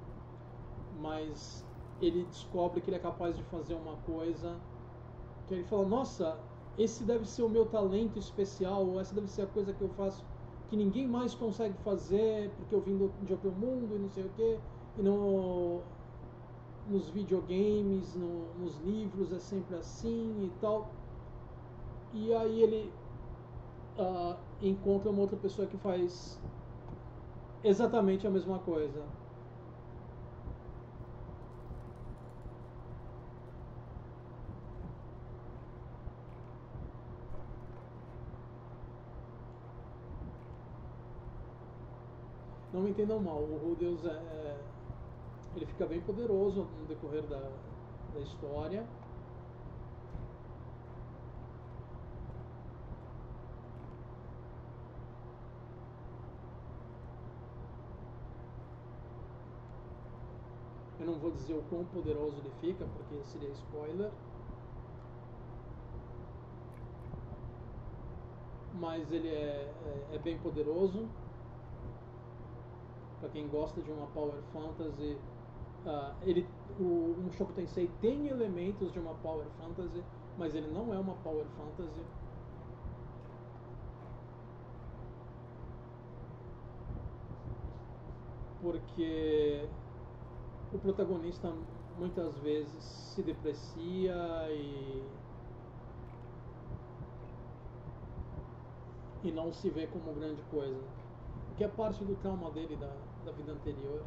mas ele descobre que ele é capaz de fazer uma coisa que ele fala: nossa, esse deve ser o meu talento especial, ou essa deve ser a coisa que eu faço que ninguém mais consegue fazer, porque eu vim de outro mundo e não sei o que, e nos videogames, nos livros é sempre assim e tal. E aí ele encontra uma outra pessoa que faz exatamente a mesma coisa. Não me entendam mal, o Rudeus ele fica bem poderoso no decorrer da história. Eu não vou dizer o quão poderoso ele fica, porque seria spoiler. Mas ele é bem poderoso. Para quem gosta de uma Power Fantasy, o Mushoku Tensei tem elementos de uma Power Fantasy, mas ele não é uma Power Fantasy. Porque o protagonista muitas vezes se deprecia e não se vê como grande coisa. O que é parte do trauma dele da vida anterior.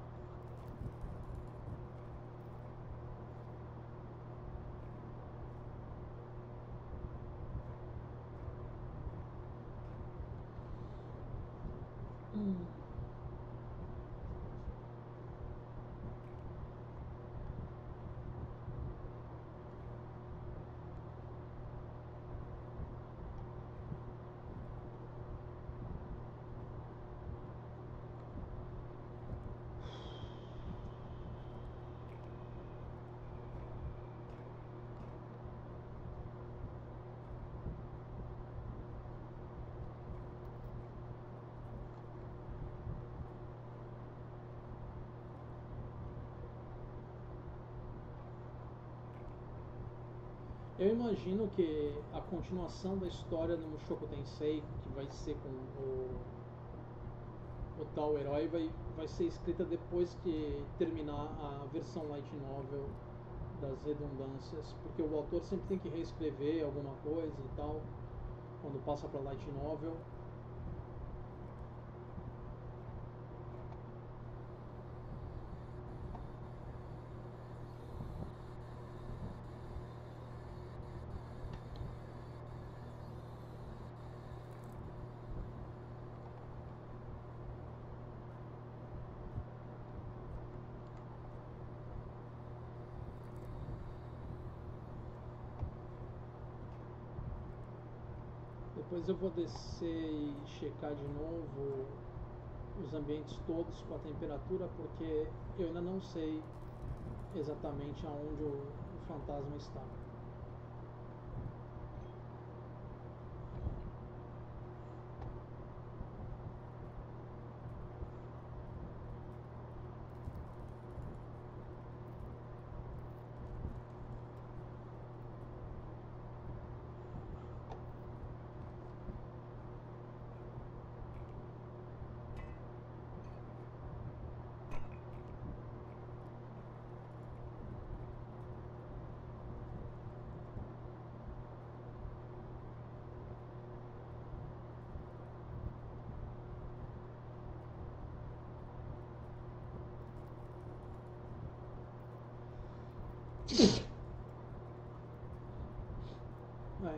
Eu imagino que a continuação da história do Mushoku Tensei, que vai ser com o tal herói, vai ser escrita depois que terminar a versão light novel das redundâncias, porque o autor sempre tem que reescrever alguma coisa e tal, quando passa para light novel. Depois eu vou descer e checar de novo os ambientes todos com a temperatura, porque eu ainda não sei exatamente aonde o fantasma está. É.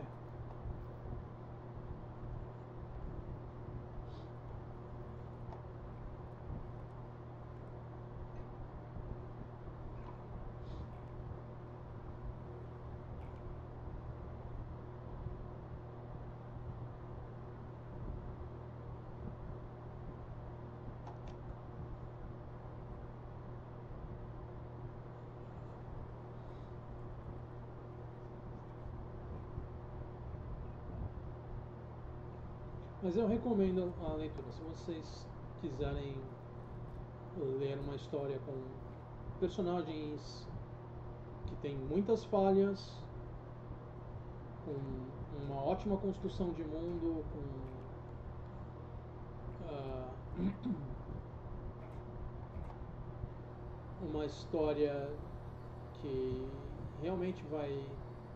Mas eu recomendo a leitura. Se vocês quiserem ler uma história com personagens que têm muitas falhas, com uma ótima construção de mundo, com uma história que realmente vai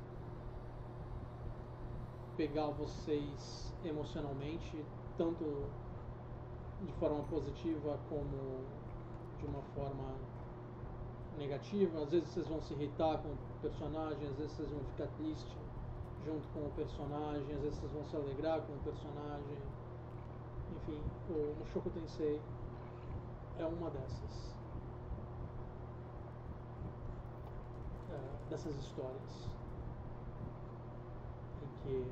pegar vocês emocionalmente, tanto de forma positiva como de uma forma negativa. Às vezes vocês vão se irritar com o personagem, às vezes vocês vão ficar tristes junto com o personagem, às vezes vocês vão se alegrar com o personagem. Enfim, o Mushoku Tensei é uma dessas histórias em que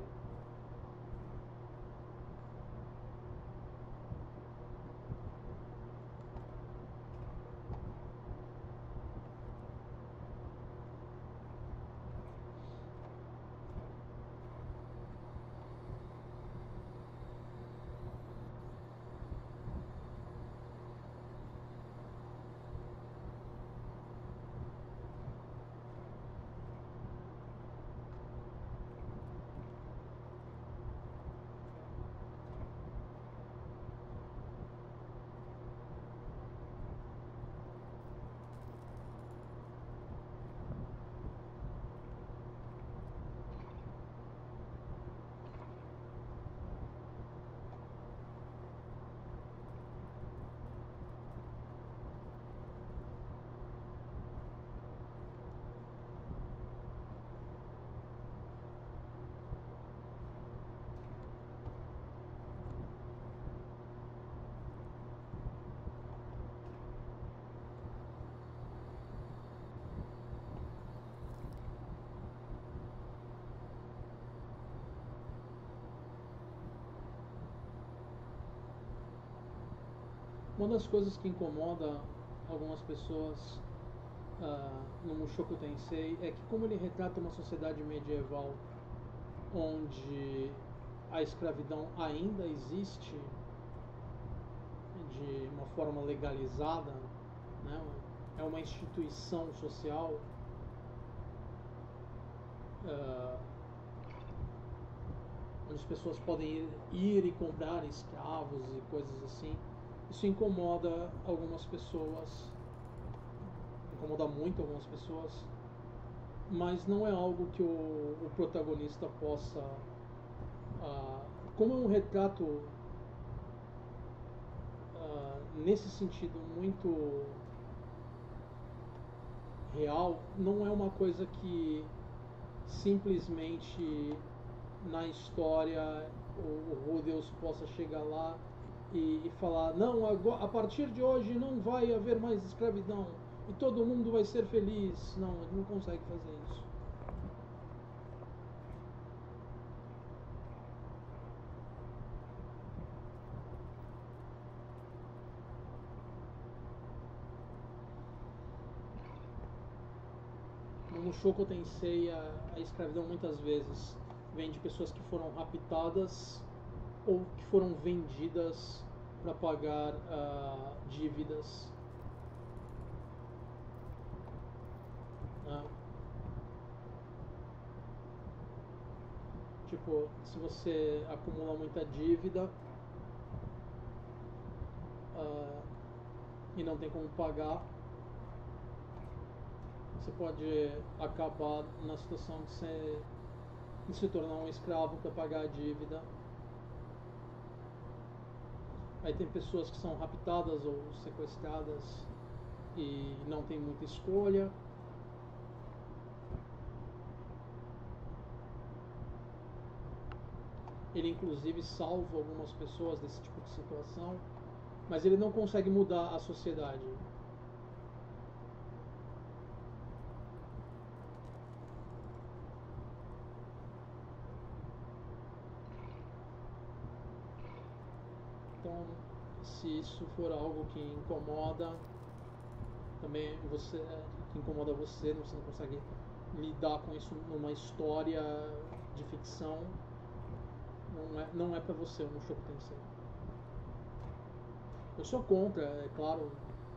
uma das coisas que incomoda algumas pessoas no Mushoku Tensei é que, como ele retrata uma sociedade medieval onde a escravidão ainda existe de uma forma legalizada, né? É uma instituição social, onde as pessoas podem ir e comprar escravos e coisas assim. Isso incomoda algumas pessoas, incomoda muito algumas pessoas, mas não é algo que o protagonista possa, como é um retrato nesse sentido muito real, não é uma coisa que simplesmente na história o Rudeus possa chegar lá e falar, não, agora, a partir de hoje não vai haver mais escravidão e todo mundo vai ser feliz. Não, ele não consegue fazer isso. No Mushoku Tensei, a escravidão muitas vezes vem de pessoas que foram raptadas ou que foram vendidas para pagar dívidas. Tipo, se você acumula muita dívida e não tem como pagar, você pode acabar na situação de se tornar um escravo para pagar a dívida. Aí tem pessoas que são raptadas ou sequestradas e não tem muita escolha. Ele inclusive salva algumas pessoas desse tipo de situação, mas ele não consegue mudar a sociedade. Então, se isso for algo que incomoda, também você, que incomoda você não consegue lidar com isso numa história de ficção, não é para você um Mushoku Tensei. Eu sou contra, é claro,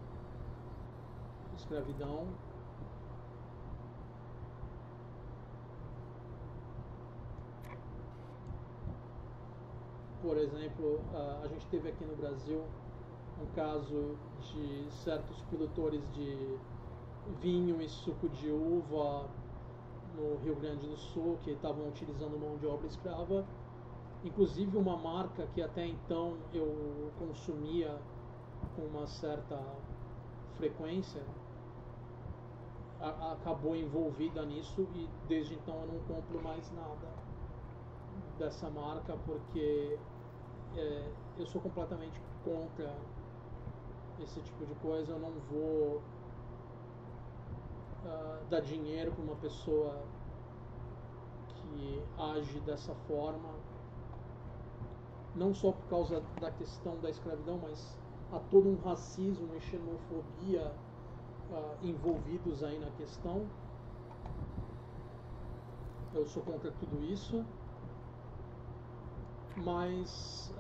escravidão. Por exemplo, a gente teve aqui no Brasil um caso de certos produtores de vinho e suco de uva no Rio Grande do Sul que estavam utilizando mão de obra escrava. Inclusive uma marca que até então eu consumia com uma certa frequência acabou envolvida nisso e desde então eu não compro mais nada dessa marca porque eu sou completamente contra esse tipo de coisa. Eu não vou dar dinheiro para uma pessoa que age dessa forma, não só por causa da questão da escravidão, mas há todo um racismo e xenofobia envolvidos aí na questão. Eu sou contra tudo isso, mas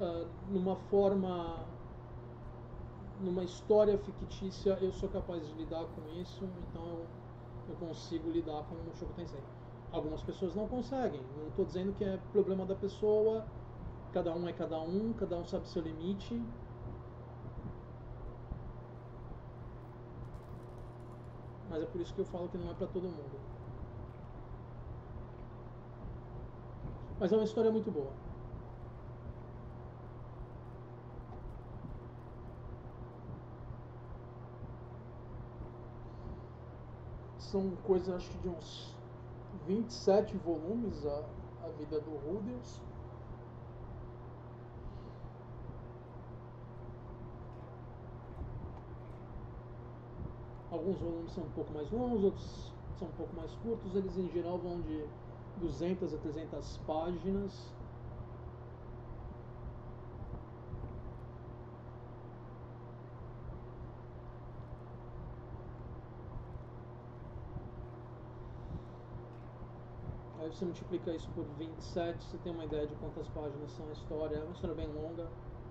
numa história fictícia eu sou capaz de lidar com isso, então eu consigo lidar com o Mushoku Tensei. Algumas pessoas não conseguem, não estou dizendo que é problema da pessoa, cada um sabe seu limite. Mas é por isso que eu falo que não é para todo mundo. Mas é uma história muito boa. São coisas, acho que de uns 27 volumes a vida do Rudeus. Alguns volumes são um pouco mais longos, outros são um pouco mais curtos. Eles em geral vão de 200 a 300 páginas. Aí você multiplica isso por 27, você tem uma ideia de quantas páginas são a história. É uma história bem longa.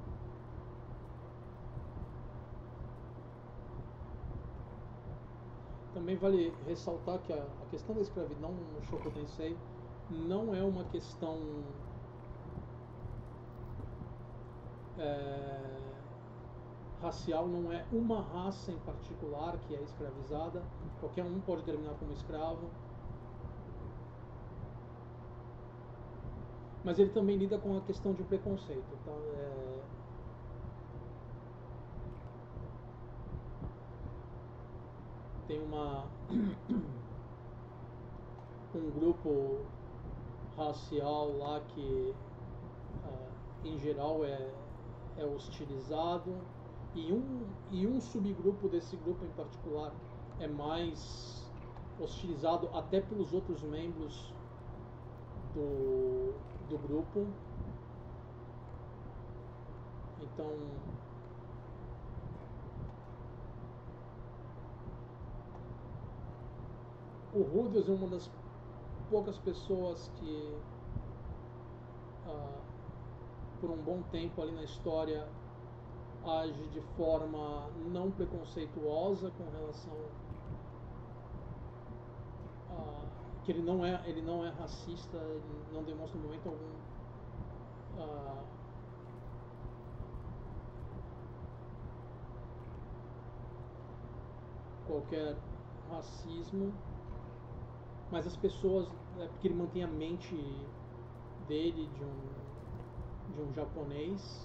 Também vale ressaltar que a questão da escravidão no Mushoku Tensei não é uma questão racial, não é uma raça em particular que é escravizada. Qualquer um pode terminar como escravo. Mas ele também lida com a questão de preconceito. Então, tem um grupo racial lá que em geral é hostilizado e um subgrupo desse grupo em particular é mais hostilizado até pelos outros membros do grupo. Então O Rudeus é uma das poucas pessoas que, ah, por um bom tempo ali na história, age de forma não preconceituosa com relação a que ele não é racista, ele não demonstra em momento algum ah, qualquer racismo, mas as pessoas, porque ele mantém a mente dele de um japonês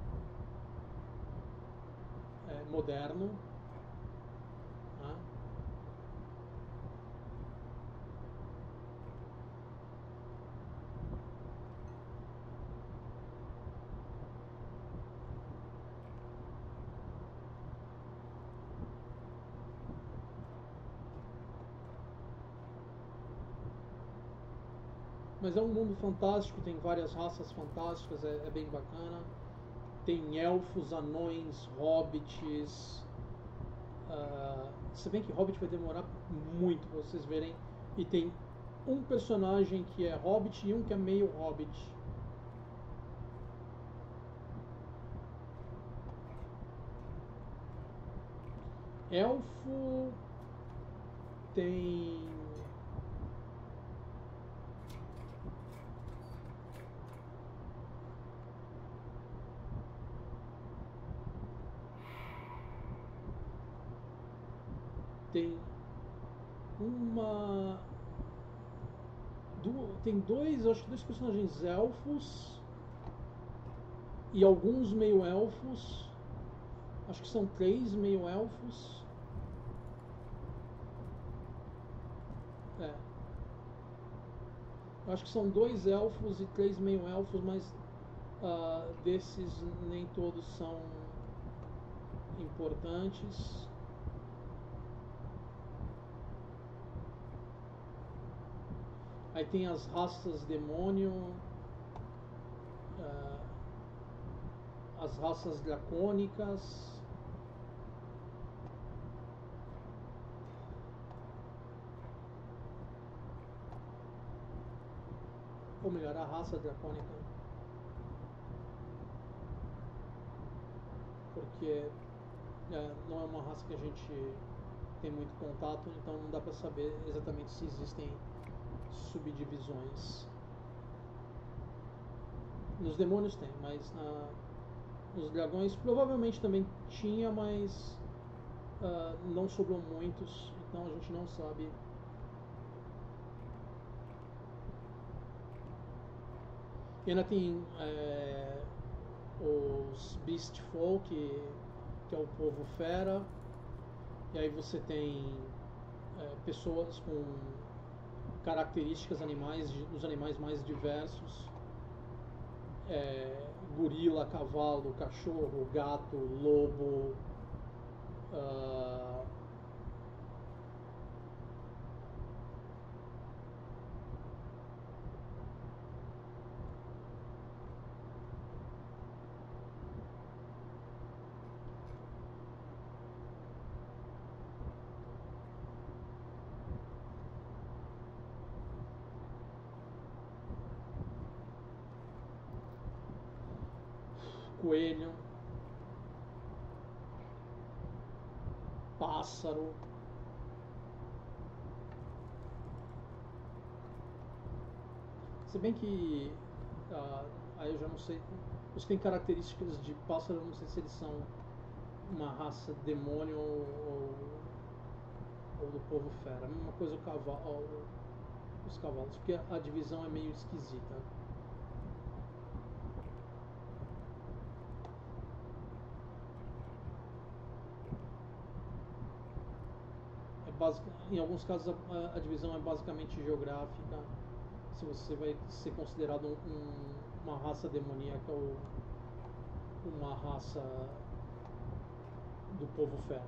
moderno, né? Mas é um mundo fantástico, tem várias raças fantásticas, é bem bacana. Tem elfos, anões, hobbits. Se bem que Hobbit vai demorar muito pra vocês verem. E tem um personagem que é Hobbit e um que é meio Hobbit. Elfo tem uma tem dois, acho que dois personagens elfos e alguns meio elfos. Acho que são 3 meio elfos. Acho que são 2 elfos e 3 meio elfos, mas desses nem todos são importantes. Aí tem as raças demônio, as raças dracônicas. Ou melhor, a raça dracônica. Porque não é uma raça que a gente tem muito contato, então não dá pra saber exatamente se existem subdivisões. Nos demônios tem, mas nos dragões provavelmente também tinha, mas não sobrou muitos, então a gente não sabe. E ainda tem os Beast Folk, que é o povo fera, e aí você tem pessoas com características animais, dos animais mais diversos, gorila, cavalo, cachorro, gato, lobo, coelho, pássaro. Se bem que aí eu já não sei. Os que têm características de pássaro, eu não sei se eles são uma raça demônio ou do povo fera. A mesma coisa os cavalos, porque a divisão é meio esquisita. Em alguns casos a divisão é basicamente geográfica. Se você vai ser considerado uma raça demoníaca ou uma raça do povo fera.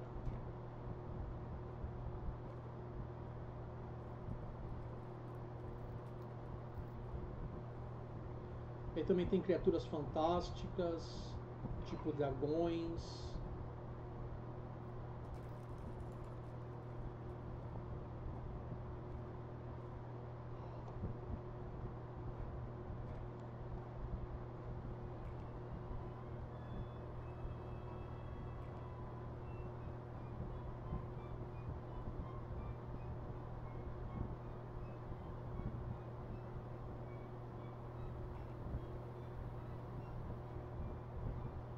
E também tem criaturas fantásticas, tipo dragões.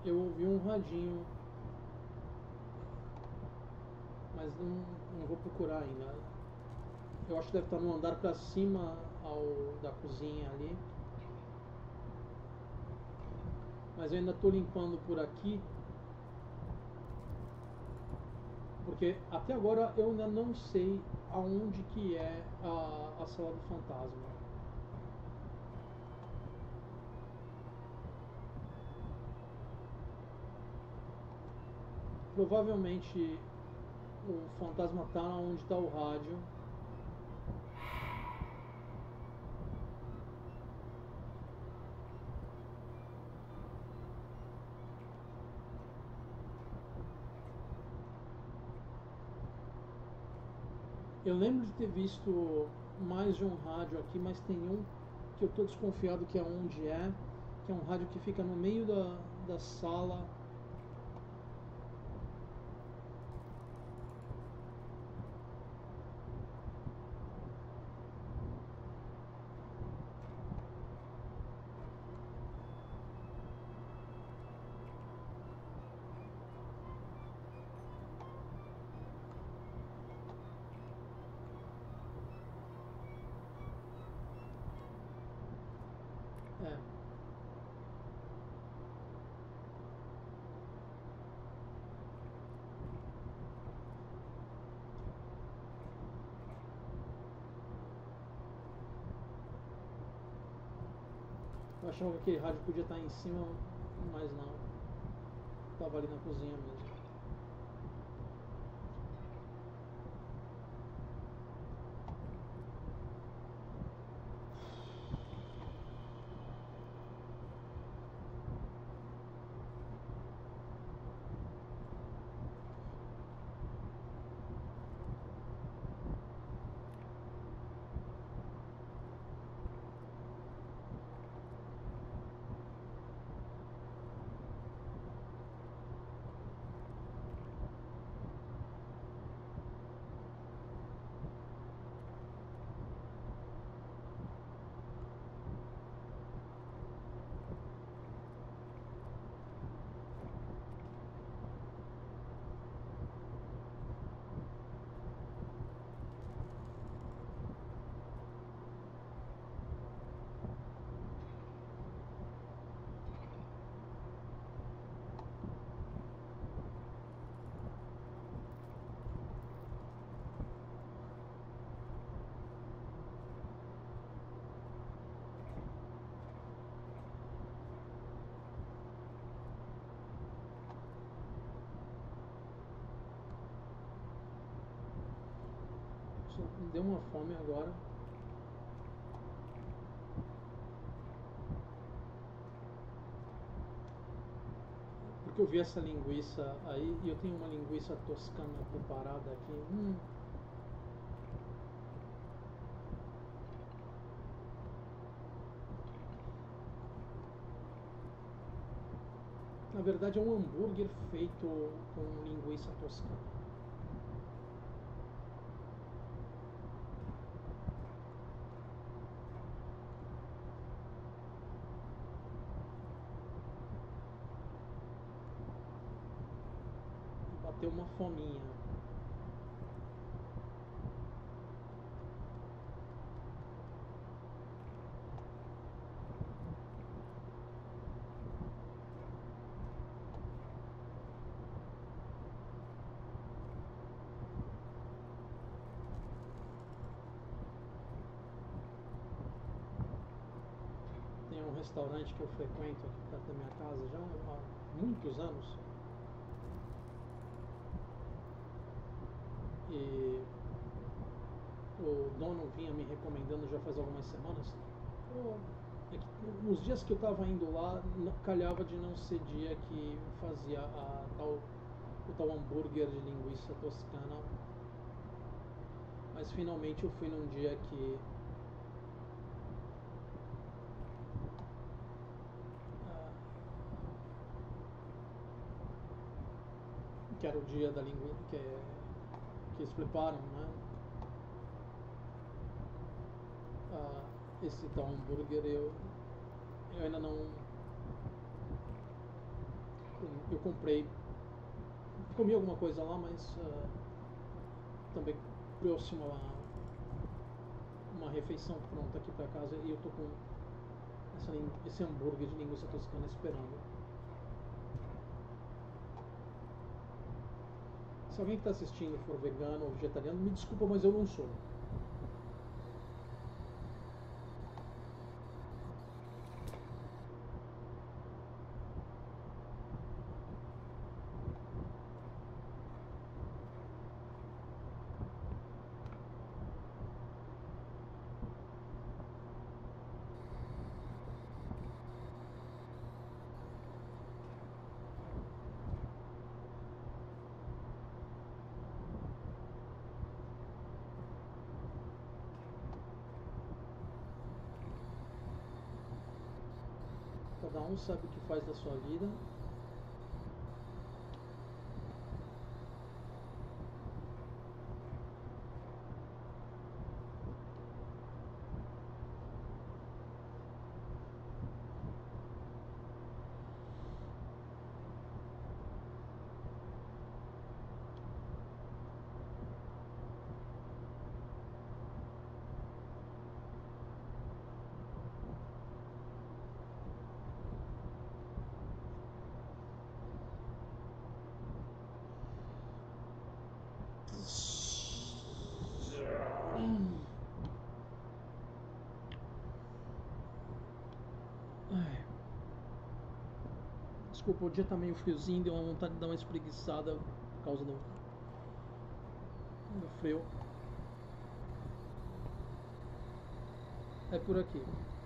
eu ouvi um radinho, mas não vou procurar ainda. Eu acho que deve estar no andar para cima da cozinha ali. Mas eu ainda estou limpando por aqui, porque até agora eu ainda não sei aonde que é a sala do fantasma. Provavelmente o fantasma está onde está o rádio. Eu lembro de ter visto mais de um rádio aqui, mas tem um que eu estou desconfiado que é onde é, que é um rádio que fica no meio da sala. É. Eu achava que aquele rádio podia estar em cima, mas não. Estava ali na cozinha mesmo. Me deu uma fome agora. Porque eu vi essa linguiça aí e eu tenho uma linguiça toscana preparada aqui. Na verdade é um hambúrguer feito com linguiça toscana. Bateu uma fominha. Tem um restaurante que eu frequento aqui perto da minha casa já há muitos anos. E o dono vinha me recomendando já faz algumas semanas. É que nos dias que eu estava indo lá, calhava de não ser dia que fazia o tal hambúrguer de linguiça toscana. Mas finalmente eu fui num dia que era o dia da linguiça que eles preparam, né? Esse tal hambúrguer eu ainda não. eu comprei. Comi alguma coisa lá, mas também trouxe uma refeição pronta aqui para casa e eu tô com esse hambúrguer de linguiça toscana esperando. Se alguém que está assistindo for vegano ou vegetariano, me desculpa, mas eu não sou. Cada um sabe o que faz da sua vida. Desculpa, o dia tá meio friozinho, deu uma vontade de dar uma espreguiçada por causa do frio. É por aqui.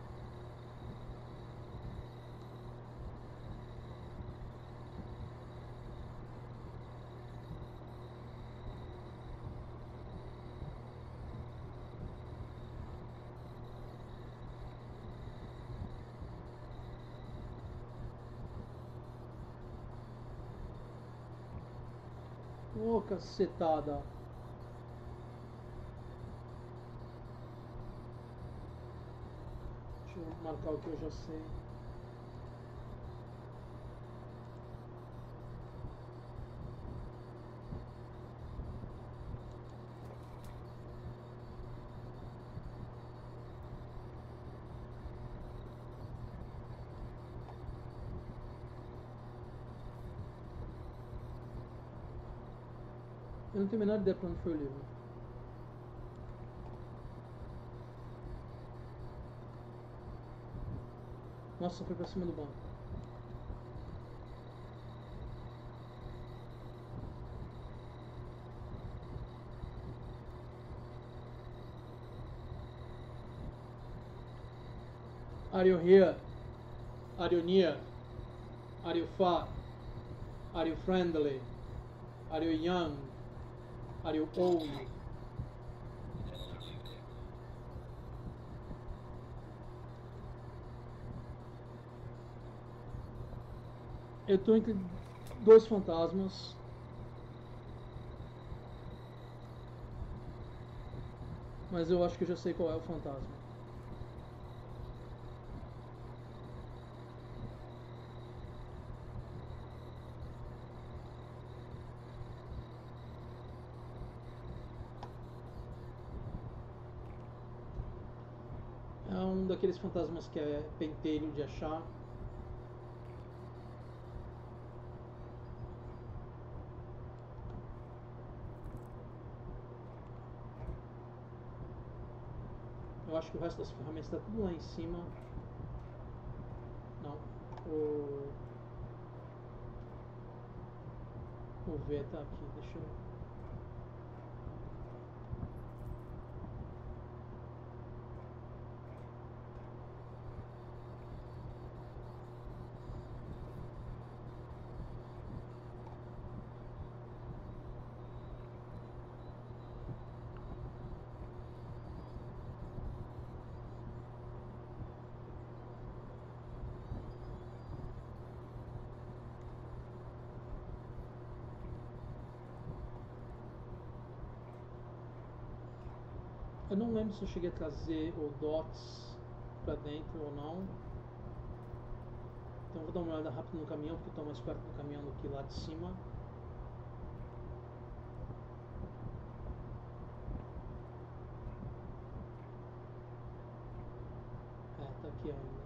Ô, cacetada. Deixa eu marcar o que eu já sei. Eu não tenho a menor ideia pra onde foi o livro. Nossa, foi pra cima do banco. Are you here? Are you near? Are you far? Are you friendly? Are you young? Are you old? Eu tô entre dois fantasmas. Mas eu acho que eu já sei qual é o fantasma. É um daqueles fantasmas que é pentelho de achar. Eu acho que o resto das ferramentas está tudo lá em cima. Não. O V tá aqui. Deixa eu... Eu não lembro se eu cheguei a trazer o DOTS pra dentro ou não. Então vou dar uma olhada rápida no caminhão, porque eu estou mais perto do caminhão do que lá de cima. Tá aqui ainda.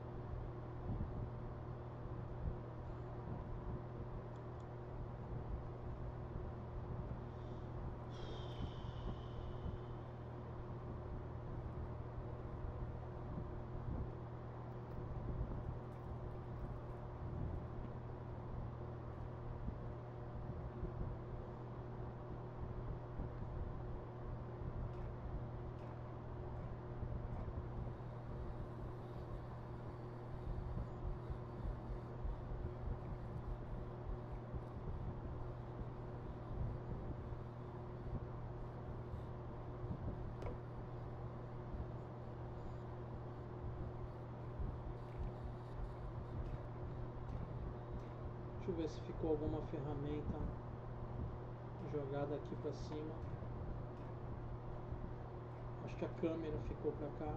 Deixa eu ver se ficou alguma ferramenta jogada aqui pra cima. Acho que a câmera ficou pra cá.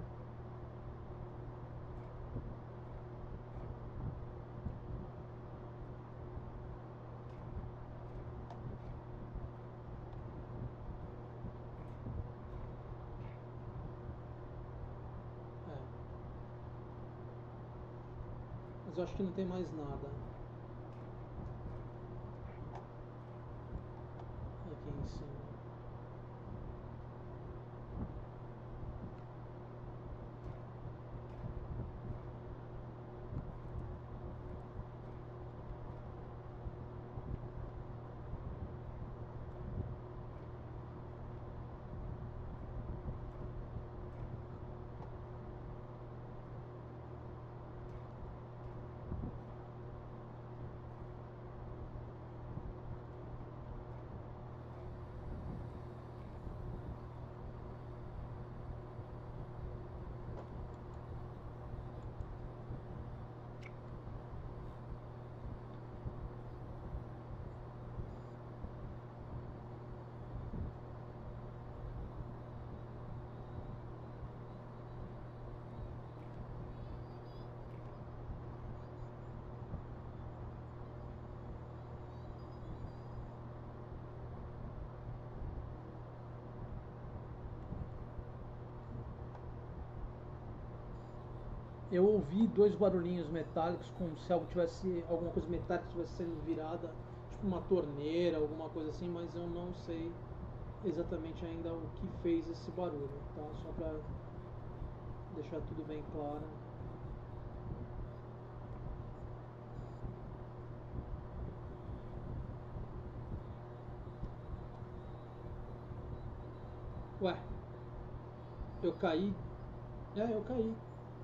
Mas eu acho que não tem mais nada aqui em cima. Eu ouvi dois barulhinhos metálicos, como se algo tivesse, alguma coisa metálica estivesse sendo virada, tipo uma torneira, alguma coisa assim, mas eu não sei exatamente ainda o que fez esse barulho, tá? Só para deixar tudo bem claro. Ué, eu caí. Eu caí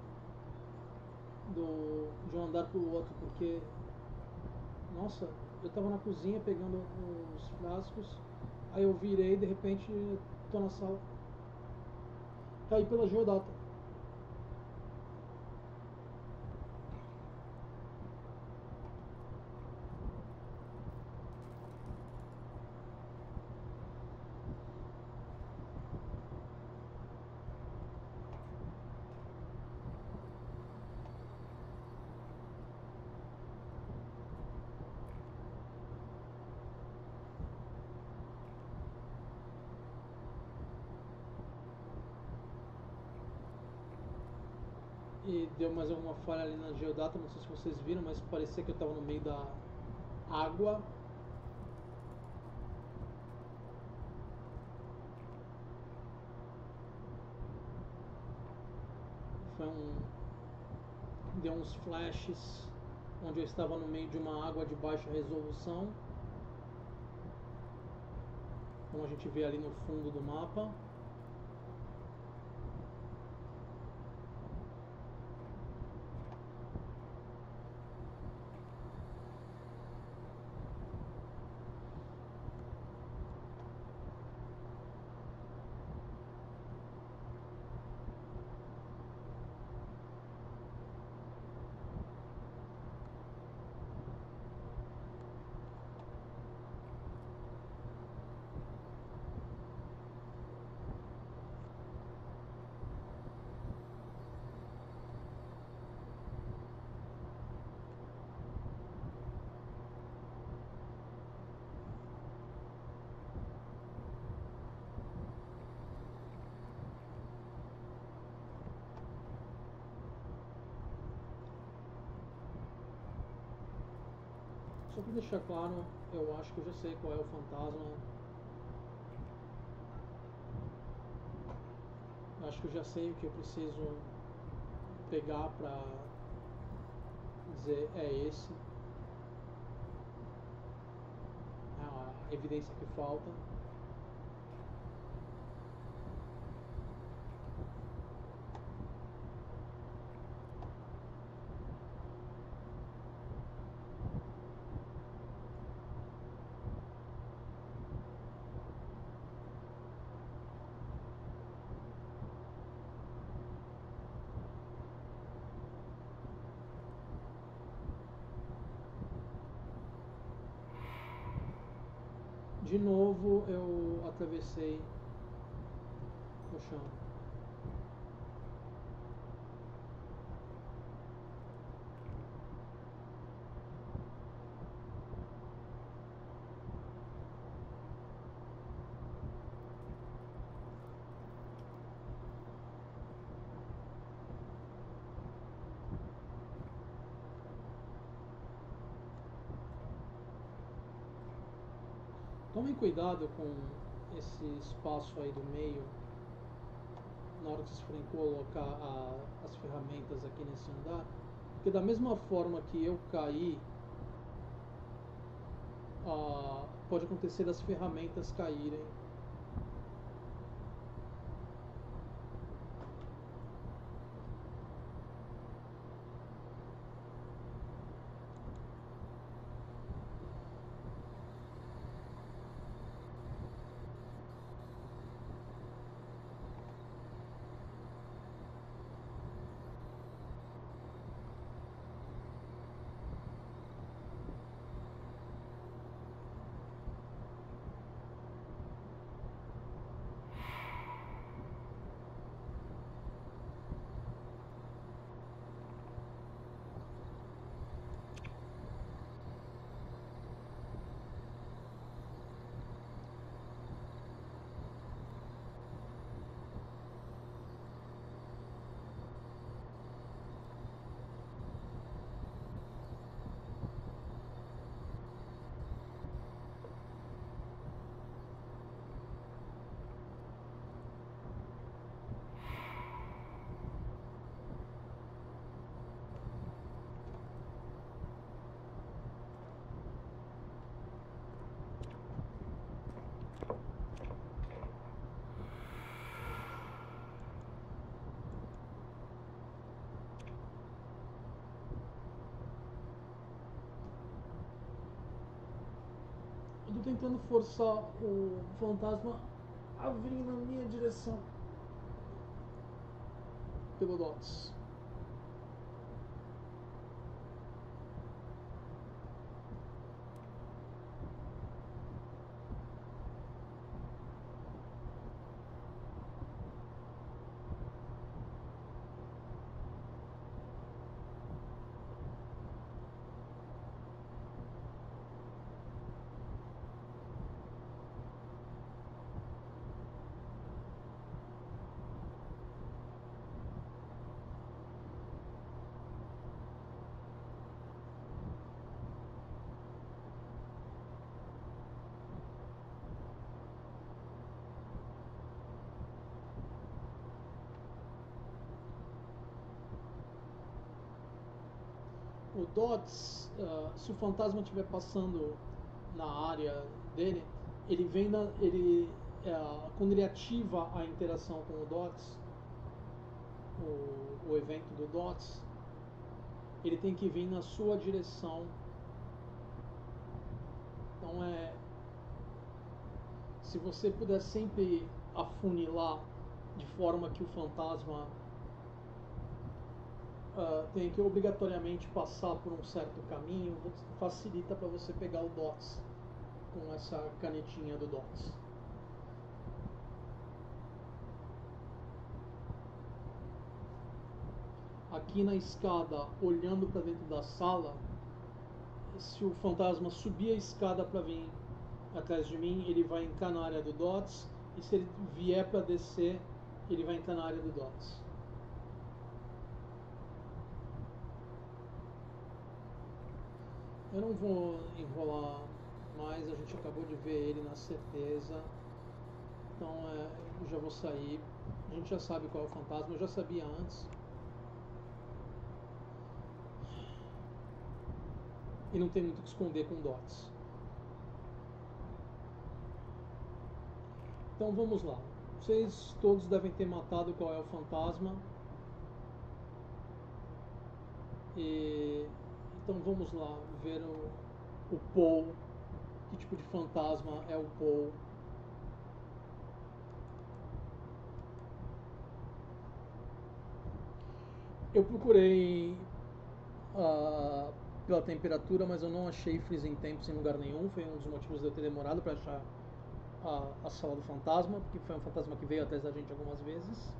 de um andar pro outro, porque, nossa, eu tava na cozinha pegando os frascos, aí eu virei e de repente tô na sala. Caí pela geodata. E deu mais alguma falha ali na geodata, não sei se vocês viram, mas parecia que eu estava no meio da água. Deu uns flashes onde eu estava no meio de uma água de baixa resolução, como a gente vê ali no fundo do mapa. Só para deixar claro, eu acho que eu já sei qual é o fantasma. Eu acho que eu já sei o que eu preciso pegar para dizer é esse. É a evidência que falta. De novo eu atravessei o chão. Tomem cuidado com esse espaço aí do meio na hora que vocês forem colocar as ferramentas aqui nesse andar, porque da mesma forma que eu caí, pode acontecer das ferramentas caírem. Eu tô tentando forçar o fantasma a vir na minha direção pelo DOTS. O DOTS, se o fantasma estiver passando na área dele, ele vem quando ele ativa a interação com o DOTS, o evento do DOTS, ele tem que vir na sua direção. Então se você puder sempre afunilar de forma que o fantasma tem que obrigatoriamente passar por um certo caminho, facilita para você pegar o DOTS com essa canetinha do DOTS. Aqui na escada, olhando para dentro da sala, se o fantasma subir a escada para vir atrás de mim, ele vai entrar na área do DOTS, e se ele vier para descer, ele vai entrar na área do DOTS. Eu não vou enrolar mais, a gente acabou de ver ele na certeza. Então eu já vou sair. A gente já sabe qual é o fantasma, eu já sabia antes. E não tem muito o que esconder com dots. Então vamos lá. Vocês todos devem ter matado qual é o fantasma. Então vamos lá ver o Paul. Que tipo de fantasma é o Paul? Eu procurei pela temperatura, mas eu não achei freezing temps em lugar nenhum. Foi um dos motivos de eu ter demorado para achar a sala do fantasma, porque foi um fantasma que veio atrás da gente algumas vezes.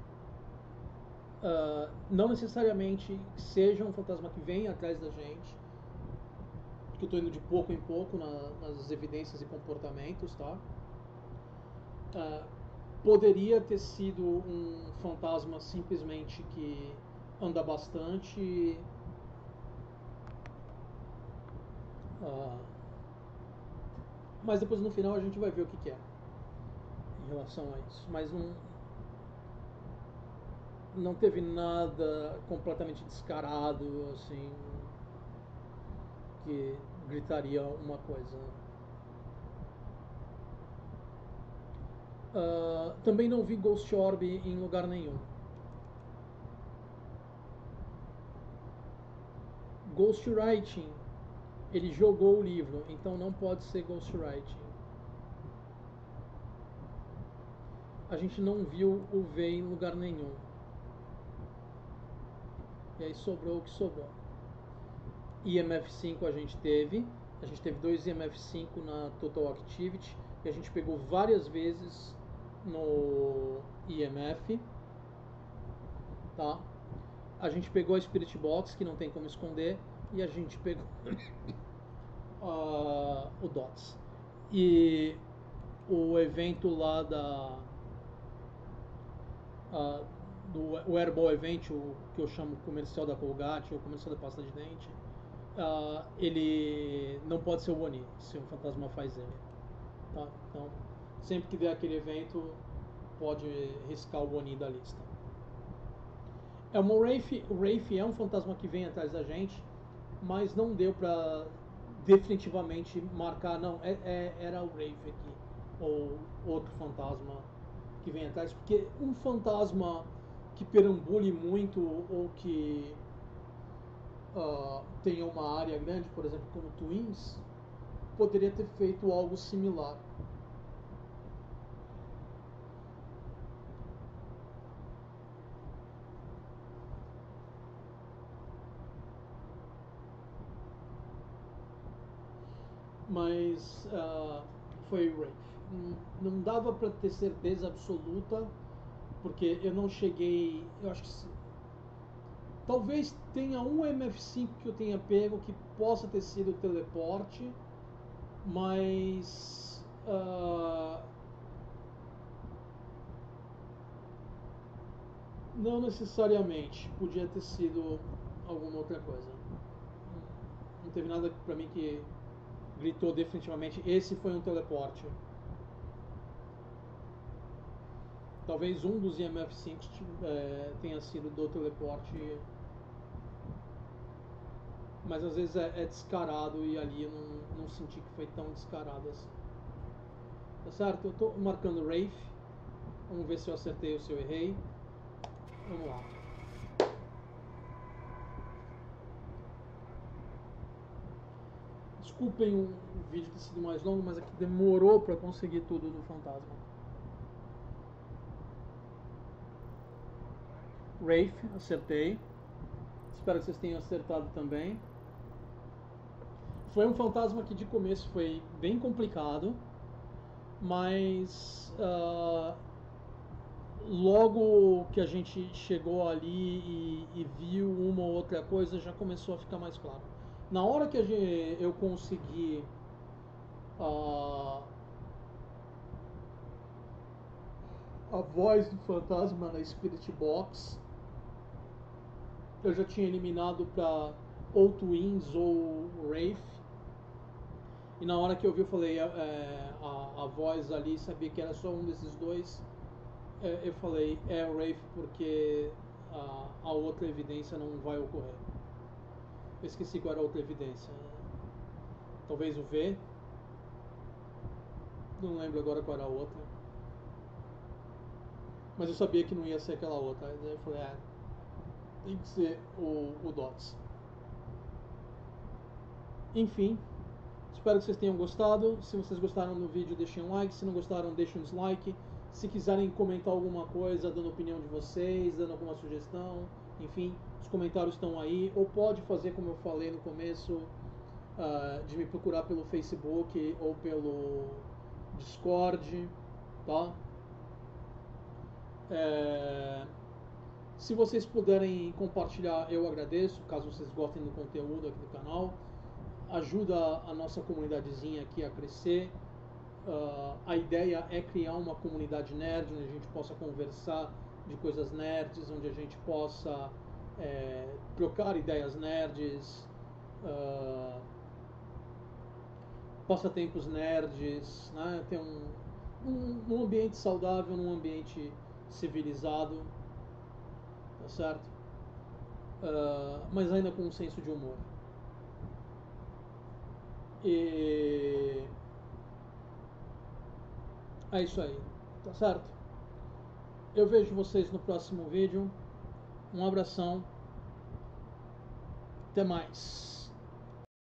Não necessariamente seja um fantasma que vem atrás da gente, porque eu estou indo de pouco em pouco nas evidências e comportamentos, tá? Poderia ter sido um fantasma simplesmente que anda bastante, mas depois no final a gente vai ver o que é em relação a isso. Mas não teve nada completamente descarado, assim, que gritaria uma coisa. Também não vi Ghost Orb em lugar nenhum. Ghostwriting, ele jogou o livro, então não pode ser Ghostwriting. A gente não viu o V em lugar nenhum. E aí sobrou o que sobrou. IMF5 a gente teve 2 IMF5 na Total Activity, e a gente pegou várias vezes no IMF, tá? A gente pegou a Spirit Box, que não tem como esconder, e a gente pegou o DOTS. E o evento lá do Airball Event, o que eu chamo comercial da Colgate ou comercial da pasta de dente, ele não pode ser o Oni se um fantasma faz ele. Tá? Então, sempre que der aquele evento, pode riscar o Oni da lista. O Wraith é um fantasma que vem atrás da gente, mas não deu pra definitivamente marcar, não, era o Wraith aqui, ou outro fantasma que vem atrás, porque um fantasma que perambule muito ou que tenha uma área grande, por exemplo, como Twins, poderia ter feito algo similar. Mas foi Wraith. Não dava para ter certeza absoluta, porque eu não cheguei. Eu acho que talvez tenha um MF5 que eu tenha pego que possa ter sido o teleporte, mas não necessariamente. Podia ter sido alguma outra coisa. Não teve nada pra mim que gritou definitivamente: esse foi um teleporte. Talvez um dos IMF5 tenha sido do teleporte, mas às vezes é descarado e ali eu não senti que foi tão descarado assim. Tá certo? Eu tô marcando Wraith. Vamos ver se eu acertei ou se eu errei. Vamos lá. Desculpem o vídeo ter sido mais longo, mas aqui demorou para conseguir tudo do fantasma. Wraith, acertei. Espero que vocês tenham acertado também. Foi um fantasma que de começo foi bem complicado, mas logo que a gente chegou ali e viu uma ou outra coisa, já começou a ficar mais claro. Na hora que eu consegui a voz do fantasma na Spirit Box, eu já tinha eliminado para ou Twins ou Wraith, E na hora que eu vi, eu falei, a voz ali, sabia que era só um desses dois. Eu falei, é o Rafe, porque a outra evidência não vai ocorrer. Eu esqueci qual era a outra evidência. Talvez o V. Não lembro agora qual era a outra. Mas eu sabia que não ia ser aquela outra. Aí eu falei, tem que ser o DOTS. Enfim, espero que vocês tenham gostado. Se vocês gostaram do vídeo, deixem um like. Se não gostaram, deixem um dislike. Se quiserem comentar alguma coisa, dando a opinião de vocês, dando alguma sugestão, enfim, os comentários estão aí. Ou pode fazer como eu falei no começo, de me procurar pelo Facebook ou pelo Discord, tá? Se vocês puderem compartilhar, eu agradeço, caso vocês gostem do conteúdo aqui do canal. Ajuda a nossa comunidadezinha aqui a crescer. A ideia é criar uma comunidade nerd, onde a gente possa conversar de coisas nerds, onde a gente possa trocar ideias nerds, passatempos nerds, né? Ter um ambiente saudável, num ambiente civilizado, tá certo? Mas ainda com um senso de humor. E é isso aí, tá certo? Eu vejo vocês no próximo vídeo. Um abração. Até mais.